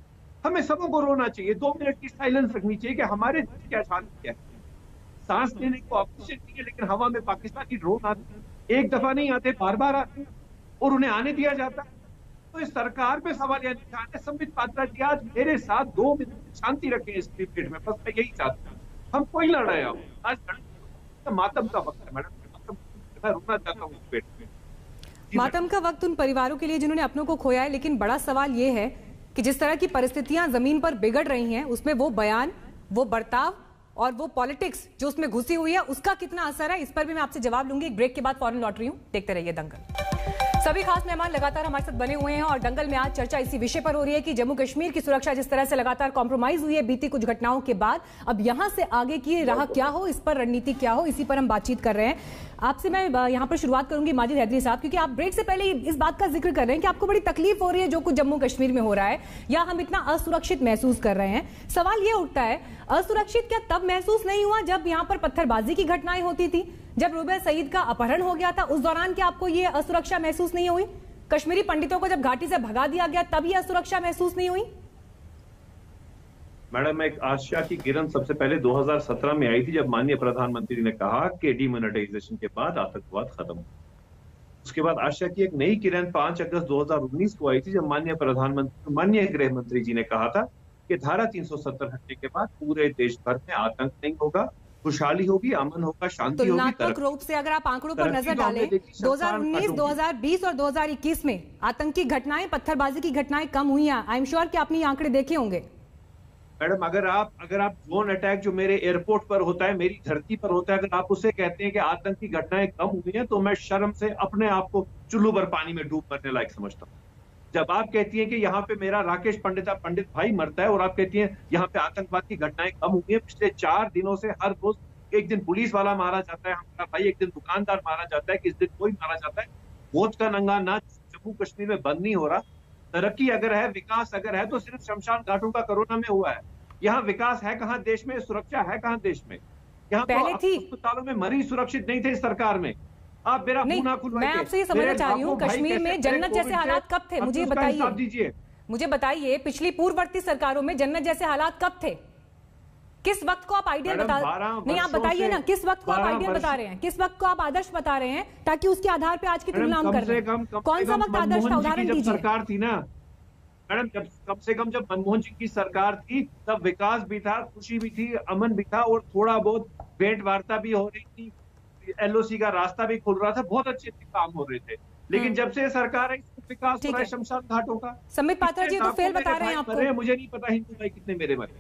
हमें सबों को रोना चाहिए, 2 मिनट की साइलेंस रखनी चाहिए कि हमारे क्या शांति है। सांस लेने को ऑक्सीजन नहीं है, लेकिन हवा में पाकिस्तानी ड्रोन आते, एक दफा नहीं आते, बार बार आते और उन्हें आने दिया जाता है। तो इस सरकार पे सवाल यह निशान है। संबित पात्रा जी आज मेरे साथ 2 मिनट शांति रखें इस डिबेट में, बस मैं यही चाहता हूँ। हम कोई लड़ाई आओ, आज मातम का वक्त है मैडम, मैं रोना चाहता हूँ डिबेट में। मातम का वक्त उन परिवारों के लिए जिन्होंने अपनों को खोया है, लेकिन बड़ा सवाल ये है कि जिस तरह की परिस्थितियां जमीन पर बिगड़ रही हैं, उसमें वो बयान, वो बर्ताव और वो पॉलिटिक्स जो उसमें घुसी हुई है, उसका कितना असर है, इस पर भी मैं आपसे जवाब लूंगी। एक ब्रेक के बाद फौरन लौट रही हूं। देखते रहिए दंगल। सभी खास मेहमान लगातार हमारे साथ बने हुए हैं और दंगल में आज चर्चा इसी विषय पर हो रही है कि जम्मू कश्मीर की सुरक्षा जिस तरह से लगातार कॉम्प्रोमाइज हुई है बीती कुछ घटनाओं के बाद, अब यहां से आगे की राह क्या हो, इस पर रणनीति क्या हो, इसी पर हम बातचीत कर रहे हैं। आपसे मैं यहां पर शुरुआत करूंगी माजिद हैदरी साहब, क्योंकि आप ब्रेक से पहले इस बात का जिक्र कर रहे हैं कि आपको बड़ी तकलीफ हो रही है जो कुछ जम्मू कश्मीर में हो रहा है, या हम इतना असुरक्षित महसूस कर रहे हैं। सवाल यह उठता है, असुरक्षित क्या तब महसूस नहीं हुआ जब यहां पर पत्थरबाजी की घटनाएं होती थी, जब रूबेल सईद का अपहरण हो गया था, उस दौरान क्या आपको ये असुरक्षा महसूस नहीं हुई? कश्मीरी पंडितों को जब घाटी से भगा दिया गया तब ये असुरक्षा महसूस नहीं हुई? मैडम, एक आशा की किरण सबसे पहले 2017 में आई थी, जब माननीय प्रधानमंत्री ने कहा कि डीमोनेटाइजेशन के बाद आतंकवाद खत्म। उसके बाद आशा की एक नई किरण 5 अगस्त 2019 को आई थी, जब माननीय गृह मंत्री जी ने कहा था कि धारा 370 हटने के बाद पूरे देश भर में आतंक नहीं होगा, खुशहाली होगी, अमन होगा, शांति होगी। तुलनात्मक रूप से अगर आप आंकड़ों पर नजर डालें, 2019, 2020 और 2021 में आतंकी घटनाएं, पत्थरबाजी की घटनाएं कम हुई हैं। आई एम श्योर कि आपने ये आंकड़े देखे होंगे। मैडम, अगर आप ड्रोन अटैक जो मेरे एयरपोर्ट पर होता है, मेरी धरती पर होता है, अगर आप उसे कहते हैं कि आतंकी घटनाएं कम हुई हैं, तो मैं शर्म से अपने आप को चुल्लू भर पानी में डूब मरने लायक समझता हूँ। जब आप कहती हैं कि यहाँ पे मेरा राकेश पंडित भाई मरता है और आप कहती हैं यहाँ पे आतंकवाद की घटनाएं कम हुई है, पिछले 4 दिनों से हर रोज एक दिन पुलिस वाला मारा जाता है हमारा भाई, एक दिन दुकानदार मारा जाता है, किस दिन कोई मारा जाता है। मौत का नंगा नाच जम्मू कश्मीर में बंद नहीं हो रहा। तरक्की अगर है, विकास अगर है, तो सिर्फ शमशान घाटों का कोरोना में हुआ है। यहाँ विकास है कहाँ देश में, सुरक्षा है कहाँ देश में? यहाँ पहले थी अस्पतालों में मरीज सुरक्षित नहीं थे इस सरकार में। आप मेरा मुंह ना खुलवाइए। मैं आपसे ये समझना चाह रही हूँ, कश्मीर में जन्नत जैसे हालात कब थे? मुझे बताइए, मुझे बताइए, पिछली पूर्ववर्ती सरकारों में जन्नत जैसे हालात कब थे? किस वक्त को आप आइडियल बता नहीं, आप बताइए ना, किस वक्त को आप आइडियल बता रहे हैं, किस वक्त को आप आदर्श बता रहे हैं, ताकि उसके आधार पे आज की तुलना हम कर रहे हैं। कौन सा वक्त आदर्श था, उदाहरण दीजिए। सरकार थी ना मैडम, जब कम से कम जब मनमोहन सिंह की सरकार थी, तब विकास भी था, खुशी भी थी, अमन भी था, और थोड़ा बहुत भेंट वार्ता भी हो रही थी, एलओसी का रास्ता भी खुल रहा था, बहुत अच्छे काम हो रहे थे। लेकिन जब से सरकार है, विकास हो रहा है शमशान घाटों का। संबित पात्रा जी तो फेल बता रहे हैं आपको। मुझे नहीं पता हिंदू भाई कितने मेरे मरे।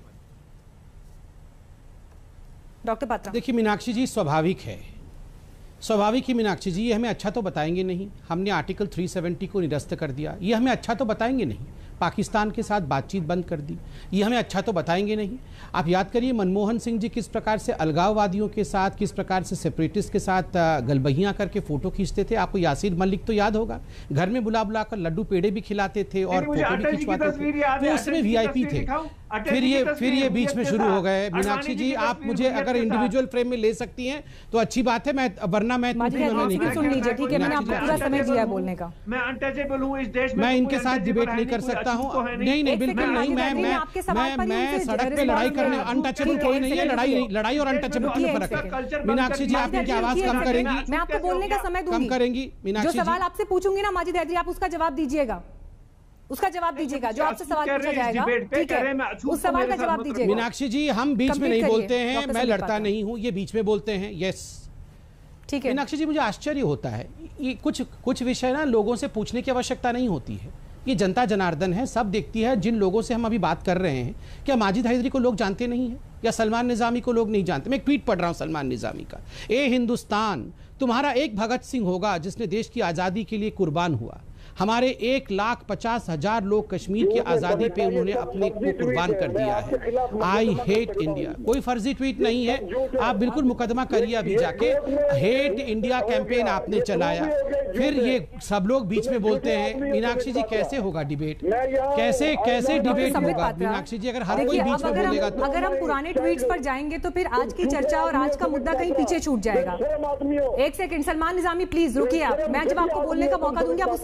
डॉक्टर पात्रा, देखिए मीनाक्षी जी, स्वाभाविक है ही मीनाक्षी जी, ये हमें अच्छा तो बताएंगे नहीं। हमने आर्टिकल 370 को निरस्त कर दिया, ये हमें अच्छा तो बताएंगे नहीं। पाकिस्तान के साथ बातचीत बंद कर दी, ये हमें अच्छा तो बताएंगे नहीं। आप याद करिए मनमोहन सिंह जी किस प्रकार से अलगाववादियों के साथ, किस प्रकार से सेपरेटिस्ट के साथ गलबहियां करके फोटो खींचते थे। आपको यासीर मलिक तो याद होगा, घर में बुला बुला कर लड्डू पेड़े भी खिलाते थे और फोटो भी खिंचवाते थे, तो उसमें VIP थे। फिर ये बीच में शुरू हो गए। मीनाक्षी जी, आप मुझे अगर इंडिविजुअल फ्रेम में ले सकती हैं तो अच्छी बात है, मैं वरना मैं सुन लीजिए, ठीक है, मैंने आपको पूरा समय दिया बोलने का। मैं अनटचेबल हूं इस देश में, मैं इनके साथ डिबेट नहीं कर सकता हूं। नहीं, बिल्कुल नहीं। मैं सड़क पे लड़ाई करने, अनटचेबल कोई नहीं है। लड़ाई और अनटचेबल में फर्क है। मीनाक्षी जी, आप इनकी आवाज कम करेंगी? मैं आपको बोलने का समय दूंगी, कम करेंगी मीनाक्षी जी। जो सवाल आपसे पूछूंगी ना माजिद हैदरी, आप उसका जवाब दीजिएगा, जो आपसे सवाल पूछा जाएगा, ठीक है, उस सवाल का जवाब दीजिएगा। मीनाक्षी जी, हम बीच में नहीं बोलते हैं, मैं लड़ता नहीं हूं, ये बीच में बोलते हैं। यस, ठीक है। मीनाक्षी जी, मुझे आश्चर्य होता है, ये कुछ विषय ना लोगों से पूछने की आवश्यकता नहीं होती है। ये जनता जनार्दन है, सब देखती है। जिन लोगों से हम अभी बात कर रहे हैं, क्या माजिद हैदरी को लोग जानते नहीं हैं, या सलमान निजामी को लोग नहीं जानते? मैं एक ट्वीट पढ़ रहा हूं सलमान निजामी का, ए हिंदुस्तान, तुम्हारा एक भगत सिंह होगा जिसने देश की आज़ादी के लिए कुर्बान हुआ। हमारे 1,50,000 लोग कश्मीर की आज़ादी पे उन्होंने अपने को कुर्बान कर दिया है। आई हेट इंडिया, कोई फर्जी ट्वीट नहीं है। आप बिल्कुल मुकदमा करिए अभी जाके। हेट इंडिया कैंपेन आपने चलाया, फिर ये सब लोग बीच में बोलते हैं। मीनाक्षी जी, कैसे होगा डिबेट? कैसे डिबेट होगा मीनाक्षी जी, अगर हर कोई बीच में बोलेगा तो? अगर हम पुराने ट्वीट्स पर जाएंगे तो फिर आज की चर्चा और आज का मुद्दा कहीं पीछे छूट जाएगा। एक सेकंड, सलमान निजामी प्लीज रुकिए आप, मैं जब आपको बोलने का मौका दूंगी आप उस समय बोलिएगा।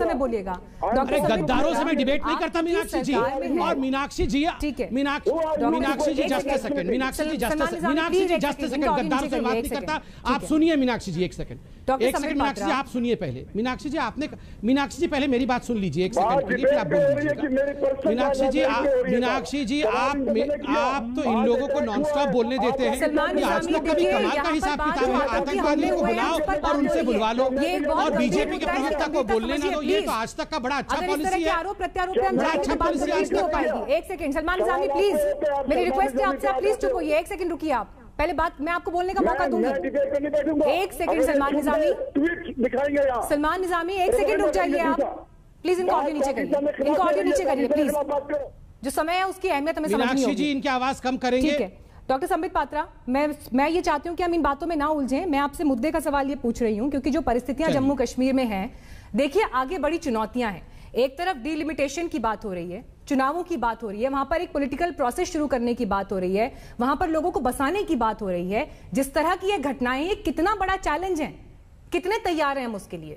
बोलेगा। अरे गद्दारों से मैं डिबेट नहीं करता मीनाक्षी जी। और मीनाक्षी जी, ठीक है, Meenakshi ji just a second, Meenakshi ji just a second, गद्दारों से बात नहीं करता। आप सुनिए मीनाक्षी जी, एक सेकंड मीनाक्षी जी आप सुनिए पहले। मीनाक्षी जी पहले मेरी बात सुन लीजिए एक सेकंड के लिए, फिर आप बोल लीजिएगा। मीनाक्षी जी आप तो इन लोगों को नॉन स्टॉप बोलने देते हैं। आज तक कभी कमाल का हिसाब किताब है, आतंकवादियों को बुलाओ और उनसे बुलवा लो और बीजेपी के प्रवक्ता को बोलने ना दो। ये तो आज तक का बड़ा अच्छा पॉलिसी है। आरोप प्रत्यारोप पे हम अच्छा पॉलिसी आज हो पाएगी। एक सेकंड सलमान निजामी प्लीज, मेरी रिक्वेस्ट है आपसे, आप प्लीज चुप होइए। एक सेकंड रुकिए, आप पहले बात मैं आपको बोलने का मौका दूंगी। एक सेकंड सलमान निजामी, सलमान निजामी एक सेकंड रुक जाइए आप प्लीज। इनको ऑडियो नीचे करिए, इनको ऑडियो नीचे करिए प्लीज। जो समय है उसकी अहमियत हमें समझनी होगी। मीनाक्षी जी इनकी आवाज कम करेंगे। ठीक है डॉक्टर संबित पात्रा, मैं ये चाहती हूँ कि हम इन बातों में ना उलझें। मैं आपसे मुद्दे का सवाल ये पूछ रही हूँ क्योंकि जो परिस्थितियां जम्मू कश्मीर में हैं, देखिए आगे बड़ी चुनौतियां हैं। एक तरफ डिलिमिटेशन की बात हो रही है, चुनावों की बात हो रही है, वहां पर एक पॉलिटिकल प्रोसेस शुरू करने की बात हो रही है, वहां पर लोगों को बसाने की बात हो रही है। जिस तरह की ये घटनाएं, ये कितना बड़ा चैलेंज है, कितने तैयार हैं हम उसके लिए?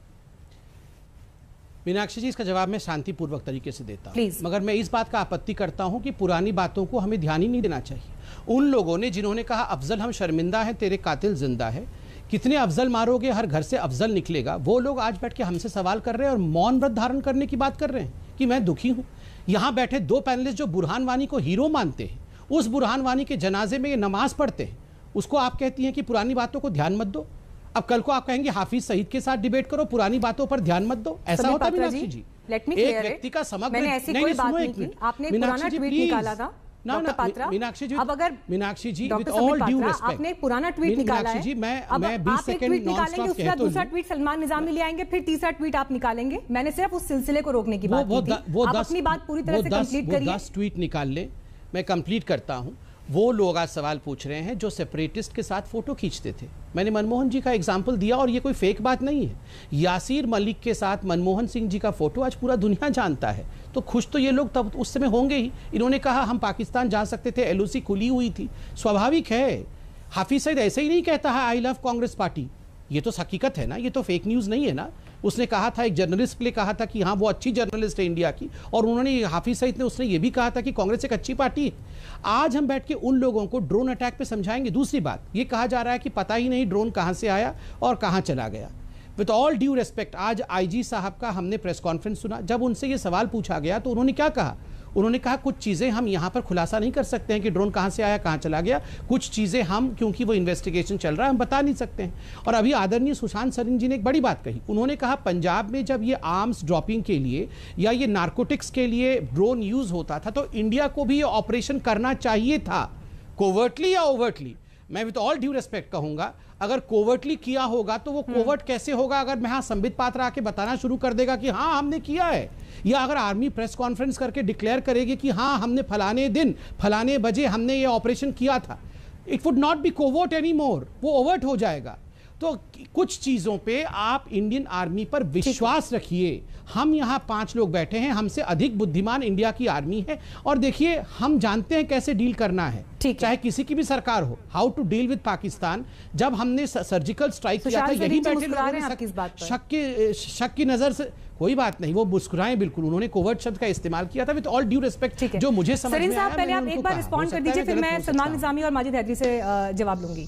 मीनाक्षी जी इसका जवाब मैं शांतिपूर्वक तरीके से देता हूं, मगर मैं इस बात का आपत्ति करता हूं कि पुरानी बातों को हमें ध्यान ही नहीं देना चाहिए। उन लोगों ने जिन्होंने कहा अफजल हम शर्मिंदा हैं, तेरे कातिल जिंदा है, कितने अफजल मारोगे, हर घर से अफजल निकलेगा, वो लोग आज बैठ के हमसे सवाल कर रहे हैं और मौन व्रत धारण करने की बात कर रहे हैं कि मैं दुखी हूं। यहां बैठे दो पैनलिस्ट जो बुरहान वानी को हीरो मानते हैं, उस बुरहान वानी के जनाजे में ये नमाज पढ़ते हैं, उसको आप कहती हैं कि पुरानी बातों को ध्यान मत दो। अब कल को आप कहेंगे हाफिज सईद के साथ डिबेट करो, पुरानी बातों पर ध्यान मत दो। ऐसा होता है मीनाक्षी जी? एक व्यक्ति का समग्र, मैंने ऐसी कोई बात नहीं की। आपने पुराना ट्वीट निकाला था मीनाक्षी जी, अब अगर Meenakshi ji with all due respect आपने पुराना ट्वीट निकाला है जी, मैं 20 सेकंड नॉन स्टॉप कहता हूं। दूसरा ट्वीट सलमान निजामी ले आएंगे, फिर तीसरा ट्वीट आप निकालेंगे। मैंने सिर्फ उस सिलसिले को रोकने की बात की थी। आप अपनी बात पूरी तरह से कंप्लीट करिए। 10 ट्वीट निकाल ले, मैं कंप्लीट करता हूं। वो लोग आज सवाल पूछ रहे हैं जो सेपरेटिस्ट के साथ फोटो खींचते थे। मैंने मनमोहन जी का एग्जाम्पल दिया और ये कोई फेक बात नहीं है। यासीर मलिक के साथ मनमोहन सिंह जी का फोटो आज पूरा दुनिया जानता है, तो खुश तो ये लोग तब उस समय होंगे ही। इन्होंने कहा हम पाकिस्तान जा सकते थे, एलओसी खुली हुई थी, स्वाभाविक है। हाफिज सईद ऐसे ही नहीं कहता है आई लव कांग्रेस पार्टी, ये तो हकीकत है ना, ये तो फेक न्यूज़ नहीं है ना। उसने कहा था, एक जर्नलिस्ट के लिए कहा था कि हाँ वो अच्छी जर्नलिस्ट है इंडिया की, और उन्होंने हाफिज सईद ने उसने ये भी कहा था कि कांग्रेस एक अच्छी पार्टी है। आज हम बैठ के उन लोगों को ड्रोन अटैक पे समझाएंगे। दूसरी बात, ये कहा जा रहा है कि पता ही नहीं ड्रोन कहाँ से आया और कहाँ चला गया। विद ऑल ड्यू रिस्पेक्ट, आज आईजी साहब का हमने प्रेस कॉन्फ्रेंस सुना, जब उनसे ये सवाल पूछा गया तो उन्होंने क्या कहा? उन्होंने कहा कुछ चीज़ें हम यहाँ पर खुलासा नहीं कर सकते हैं कि ड्रोन कहाँ से आया, कहाँ चला गया। कुछ चीज़ें हम, क्योंकि वो इन्वेस्टिगेशन चल रहा है, हम बता नहीं सकते हैं। और अभी आदरणीय सुशांत सरिन जी ने एक बड़ी बात कही। उन्होंने कहा पंजाब में जब ये आर्म्स ड्रॉपिंग के लिए या ये नार्कोटिक्स के लिए ड्रोन यूज़ होता था तो इंडिया को भी ये ऑपरेशन करना चाहिए था, कोवर्टली या ओवर्टली। मैं विद ऑल ड्यू रिस्पेक्ट कहूँगा, अगर कोवर्टली किया होगा तो वो कोवर्ट कैसे होगा? अगर मैं हाँ संबित पात्रा आके बताना शुरू कर देगा कि हाँ हमने किया है, या अगर आर्मी प्रेस कॉन्फ्रेंस करके डिक्लेयर करेगी कि हाँ हमने फलाने दिन फलाने बजे हमने ये ऑपरेशन किया था, it would not be covert any more, वो ओवर्ट हो जाएगा। तो कुछ चीज़ों पे आप इंडियन आर्मी पर विश्वास रखिए। हम यहाँ 5 लोग बैठे हैं, हमसे अधिक बुद्धिमान इंडिया की आर्मी है, और देखिए हम जानते हैं कैसे डील करना है, चाहे किसी की भी सरकार हो। How to deal with Pakistan. जब हमने सर्जिकल स्ट्राइक किया था, यही बैठे लोगों ने शक की नजर से, कोई बात नहीं, वो मुस्कुराएं बिल्कुल, उन्होंने कोवर्ट शब्द का इस्तेमाल किया था। विद ऑल ड्यू रिस्पेक्ट, जो मुझे समझ में आया, पहले आप एक बार रिस्पॉन्ड कर दीजिए, फिर मैं सलमान निजामी और माजिद हैदरी से जवाब लूंगी।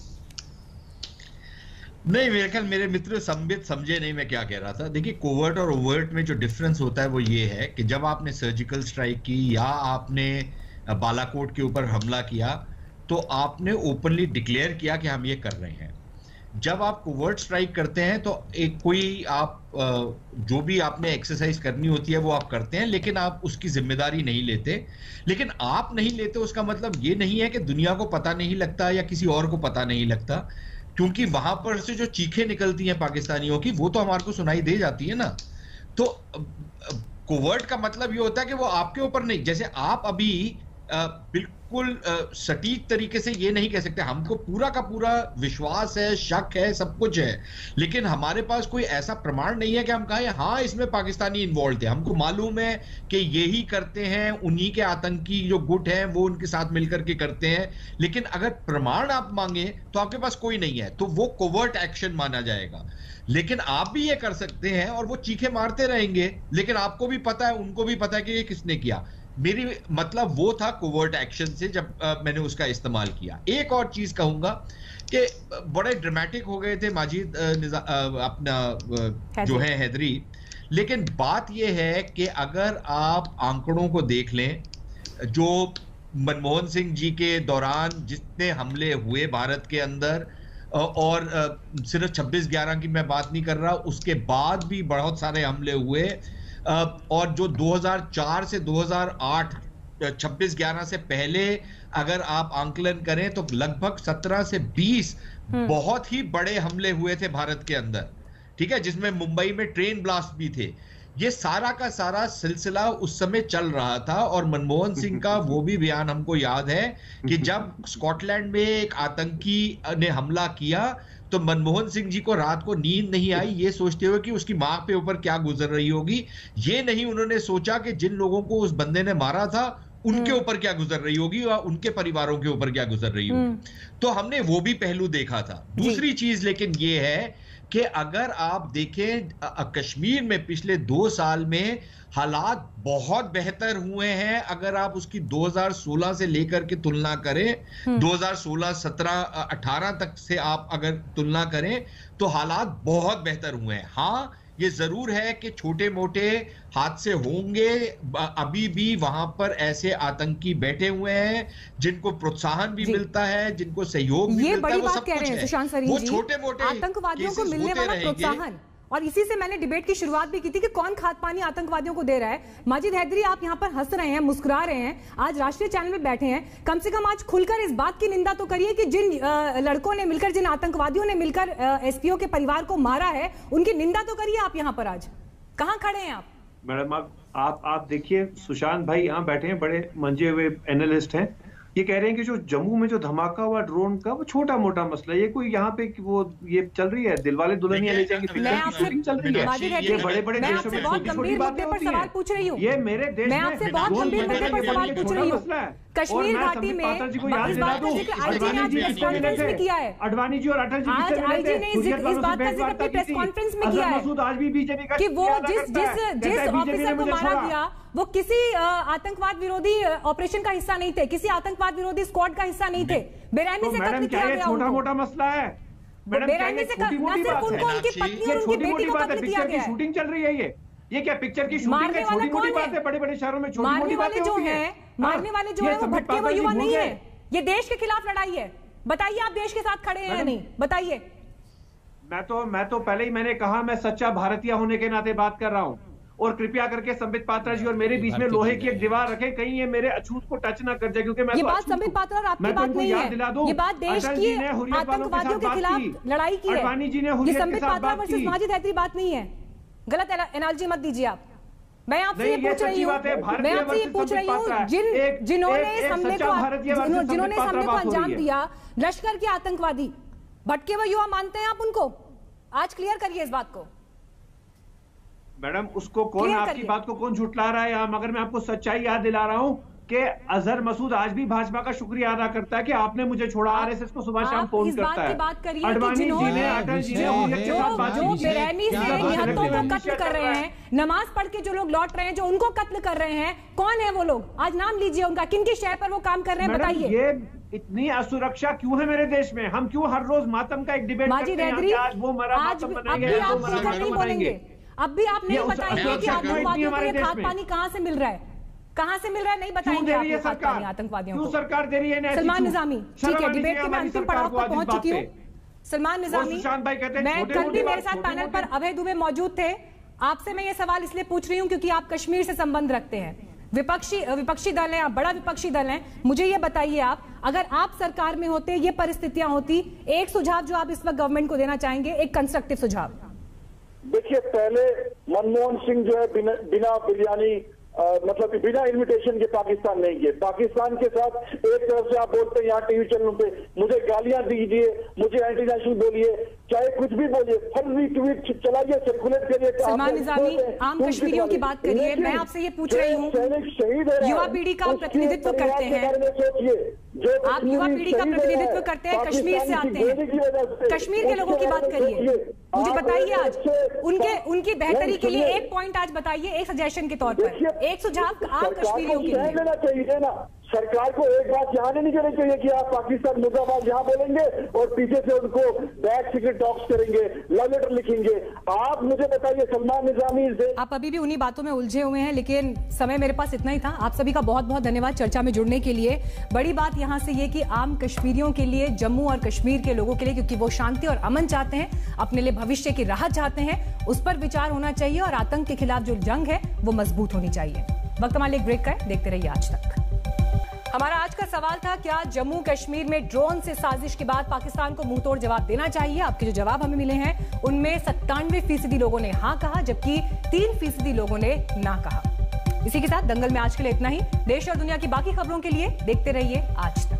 नहीं, मेरे ख्याल मेरे मित्र संबित समझे नहीं मैं क्या कह रहा था। देखिए, कोवर्ट और ओवर्ट में जो डिफरेंस होता है वो ये है कि जब आपने सर्जिकल स्ट्राइक की या आपने बालाकोट के ऊपर हमला किया तो आपने ओपनली डिक्लेयर किया कि हम ये कर रहे हैं। जब आप कोवर्ट स्ट्राइक करते हैं तो एक कोई आप जो भी आपने एक्सरसाइज करनी होती है वो आप करते हैं, लेकिन आप उसकी जिम्मेदारी नहीं लेते। लेकिन आप नहीं लेते उसका मतलब ये नहीं है कि दुनिया को पता नहीं लगता या किसी और को पता नहीं लगता, क्योंकि वहां पर से जो चीखें निकलती हैं पाकिस्तानियों की वो तो हमारे को सुनाई दे जाती है ना। तो कोवर्ट का मतलब ये होता है कि वो आपके ऊपर नहीं, जैसे आप अभी बिल्कुल सटीक तरीके से ये नहीं कह सकते। हमको पूरा का पूरा विश्वास है, शक है, सब कुछ है, लेकिन हमारे पास कोई ऐसा प्रमाण नहीं है कि हम कहें हाँ इसमें पाकिस्तानी इन्वॉल्व थे। हमको मालूम है कि यही करते हैं, उन्हीं के आतंकी जो गुट हैं वो उनके साथ मिलकर के करते हैं, लेकिन अगर प्रमाण आप मांगे तो आपके पास कोई नहीं है, तो वो कोवर्ट एक्शन माना जाएगा। लेकिन आप भी ये कर सकते हैं और वो चीखे मारते रहेंगे, लेकिन आपको भी पता है, उनको भी पता है कि ये किसने किया। मेरी मतलब वो था कोवर्ट एक्शन से जब मैंने उसका इस्तेमाल किया। एक और चीज कहूंगा कि बड़े ड्रामेटिक हो गए थे माजिद अपना जो है हैदरी, लेकिन बात ये है कि अगर आप आंकड़ों को देख लें, जो मनमोहन सिंह जी के दौरान जितने हमले हुए भारत के अंदर, और सिर्फ 26/11 की मैं बात नहीं कर रहा, उसके बाद भी बहुत सारे हमले हुए, और जो 2004 से 2008 26/11 से पहले अगर आप आंकलन करें तो लगभग 17 से 20 बहुत ही बड़े हमले हुए थे भारत के अंदर, ठीक है, जिसमें मुंबई में ट्रेन ब्लास्ट भी थे। ये सारा का सारा सिलसिला उस समय चल रहा था, और मनमोहन सिंह का वो भी बयान हमको याद है कि जब स्कॉटलैंड में एक आतंकी ने हमला किया तो मनमोहन सिंह जी को रात को नींद नहीं आई, ये सोचते हुए कि उसकी मां पे ऊपर क्या गुजर रही होगी। ये नहीं उन्होंने सोचा कि जिन लोगों को उस बंदे ने मारा था उनके ऊपर क्या गुजर रही होगी और उनके परिवारों के ऊपर क्या गुजर रही होगी। तो हमने वो भी पहलू देखा था। दूसरी चीज लेकिन ये है कि अगर आप देखें कश्मीर में पिछले 2 साल में हालात बहुत बेहतर हुए हैं। अगर आप उसकी 2016 से लेकर के तुलना करें, 2016, 17, 18 तक से आप अगर तुलना करें तो हालात बहुत बेहतर हुए हैं। हाँ, ये जरूर है कि छोटे मोटे हादसे होंगे, अभी भी वहां पर ऐसे आतंकी बैठे हुए हैं जिनको प्रोत्साहन भी मिलता है, जिनको सहयोग भी मिलता है, वो सब कुछ है। सुशांत सरीन जी, छोटे मोटे आतंकवादियों को मिलने वाला प्रोत्साहन, और इसी से मैंने डिबेट की शुरुआत भी की थी कि कौन खाद पानी आतंकवादियों को दे रहा है। माजिद हैदरी, आप यहाँ पर हंस रहे हैं, मुस्कुरा रहे हैं, आज राष्ट्रीय चैनल में बैठे हैं, कम से कम आज खुलकर इस बात की निंदा तो करिए कि जिन लड़कों ने मिलकर, जिन आतंकवादियों ने मिलकर एसपीओ के परिवार को मारा है, उनकी निंदा तो करिए। आप यहाँ पर आज कहाँ खड़े हैं आप? मैडम आप देखिए, सुशांत भाई यहाँ बैठे हैं, बड़े मंजे हुए एनालिस्ट हैं, ये कह रहे हैं कि जो जम्मू में जो धमाका हुआ ड्रोन का, वो छोटा मोटा मसला, ये कोई यहाँ पे वो ये चल रही है दिलवाले दुल्हनिया ले जाएंगे पिक्चर की शूटिंग चल रही है। ये बड़े बड़े देशों में छोटी छोटी बातें होती हैं। ये मेरे देश में आपसे बहुत गंभीर मुद्दे पर सवाल पूछ रही हूँ। कश्मीर घाटी में इस बात का जिक्र आईजी ने प्रेस कॉन्फ्रेंस में किया है। अडवाणी जी और अटल जी आज आईजी ने इस बात का जिक्र अपनी प्रेस कॉन्फ्रेंस में किया है आज भी बीजेपी का कि वो जिस ऑफिसर को मारा गया वो किसी आतंकवाद विरोधी ऑपरेशन का हिस्सा नहीं थे, किसी आतंकवाद विरोधी स्क्वाड का हिस्सा नहीं थे। बेरहमी से कत्ल किया गया। छोटा मोटा मसला है मैडम, बेरहमी से न सिर्फ उनको, उनकी पत्नी और उनकी बेटी को कत्ल किया गया है। शूटिंग चल रही है, ये क्या पिक्चर की शूटिंग है? छोटी मोटी बात है, बड़े बड़े शहरों में छोटी मोटी बातें होती हैं। मारने वाले जो है वो भटके हुए युवा नहीं है, ये देश के खिलाफ लड़ाई है। बताइए आप देश के साथ खड़े हैं या नहीं, बताइए। मैं तो पहले ही मैंने कहा, मैं सच्चा भारतीय होने के नाते बात कर रहा हूँ, और कृपया करके संबित पात्रा जी और मेरे बीच में लोहे की एक दीवार रखें, कहीं ये मेरे अछूत को टच ना कर जाए, क्योंकि मैं ये बात संबित पात्रा और आपकी बात नहीं है, ये बात देश की आतंकवादियों के खिलाफ लड़ाई की है। अडवाणी जी ने ये संबित पात्रा वर्सेस माजिद हैदरी बात नहीं है, गलत एनालॉजी मत दीजिए आप। मैं आपसे ये पूछ रही हूँ, जिन्होंने इस हमले को अंजाम दिया, लश्कर के आतंकवादी, भटके हुए युवा मानते हैं आप उनको? आज क्लियर करिए इस बात को। मैडम, उसको कौन, आपकी बात को कौन झुटला रहा है? मगर मैं आपको सच्चाई याद दिला रहा हूँ कि अजहर मसूद आज भी भाजपा का शुक्रिया अदा करता है कि आपने मुझे छोड़ा। आरएसएस को सुबह शाम फोन करता है। बात करिए अडवाणी जी ने, अटल जी ने जो बेरहमी से निहत्तों को कत्ल कर रहे हैं, नमाज पढ़ के जो लोग लौट रहे हैं, जो उनको कत्ल कर रहे हैं, कौन है वो लोग? आज नाम लीजिए उनका, किनकी शय पर वो काम कर रहे हैं, बताइए। ये इतनी असुरक्षा क्यों है मेरे देश में? हम क्यों हर रोज मातम का एक डिबेट करते हैं? आज वो मरा, मातम मनाएंगे, आप नहीं बोलेंगे, अब भी आप नहीं बताएंगे कि आतंकवादियों को ये खाद पानी कहाँ से मिल रहा है, कहाँ से मिल रहा है, नहीं बताएंगे आप खाद पानी आतंकवादियों को। सरकार दे रही है। सलमान निजामी, ठीक है, डिबेट के मैं अंतिम पड़ाव पर पहुंच चुकी हूँ। सलमान निजामी, मैं कल भी मेरे साथ पैनल पर अभय दुबे मौजूद थे। आपसे मैं ये सवाल इसलिए पूछ रही हूँ क्योंकि आप कश्मीर से संबंध रखते हैं, विपक्षी दल है, आप बड़ा विपक्षी दल हैं। मुझे ये बताइए आप, अगर आप सरकार में होते, ये परिस्थितियां होती, एक सुझाव जो आप इस वक्त गवर्नमेंट को देना चाहेंगे, एक कंस्ट्रक्टिव सुझाव। देखिए, पहले मनमोहन सिंह जो है बिना बिरयानी मतलब कि बिना इन्विटेशन के पाकिस्तान नहीं गए। पाकिस्तान के साथ एक तरफ से आप बोलते हैं यहाँ टीवी चैनलों पे मुझे गालियां दीजिए, मुझे एंटी नेशनल बोलिए, चाहे कुछ भी बोलिए, फर्जी ट्वीट चलाइए, सर्कुलेट करिए। सलमान निजामी, आम कश्मीरियों की बात करिए। मैं आपसे ये पूछ रही हूँ, युवा पीढ़ी का प्रतिनिधित्व करते हैं आप, युवा पीढ़ी का प्रतिनिधित्व करते हैं, कश्मीर से आते हैं, कश्मीर के लोगों की बात करिए। मुझे बताइए आज उनकी बेहतरी के लिए एक पॉइंट आज बताइए, एक सजेशन के तौर पर, एक सुझाव आम कश्मीरियों के लिए। लेना चाहिए ना, सरकार को एक बात यहाँ नहीं करनी चाहिए कि आप पाकिस्तान मुर्दाबाद यहाँ बोलेंगे और पीछे से उनको बैक सीक्रेट टॉक्स करेंगे, लव लेटर लिखेंगे। आप मुझे बताइए सलमान निजामी से, आप अभी भी उन्हीं बातों में उलझे हुए हैं, लेकिन समय मेरे पास इतना ही था। आप सभी का बहुत बहुत धन्यवाद चर्चा में जुड़ने के लिए। बड़ी बात यहाँ से ये कि आम कश्मीरियों के लिए, जम्मू और कश्मीर के लोगों के लिए, क्योंकि वो शांति और अमन चाहते हैं, अपने लिए भविष्य की राहत चाहते हैं, उस पर विचार होना चाहिए और आतंक के खिलाफ जो जंग है वो मजबूत होनी चाहिए। वक्त हमारे एक ब्रेक का है, देखते रहिए आज तक। हमारा आज का सवाल था, क्या जम्मू कश्मीर में ड्रोन से साजिश के बाद पाकिस्तान को मुंहतोड़ जवाब देना चाहिए? आपके जो जवाब हमें मिले हैं उनमें 97% लोगों ने हाँ कहा, जबकि 3% लोगों ने ना कहा। इसी के साथ दंगल में आज के लिए इतना ही। देश और दुनिया की बाकी खबरों के लिए देखते रहिए आज तक।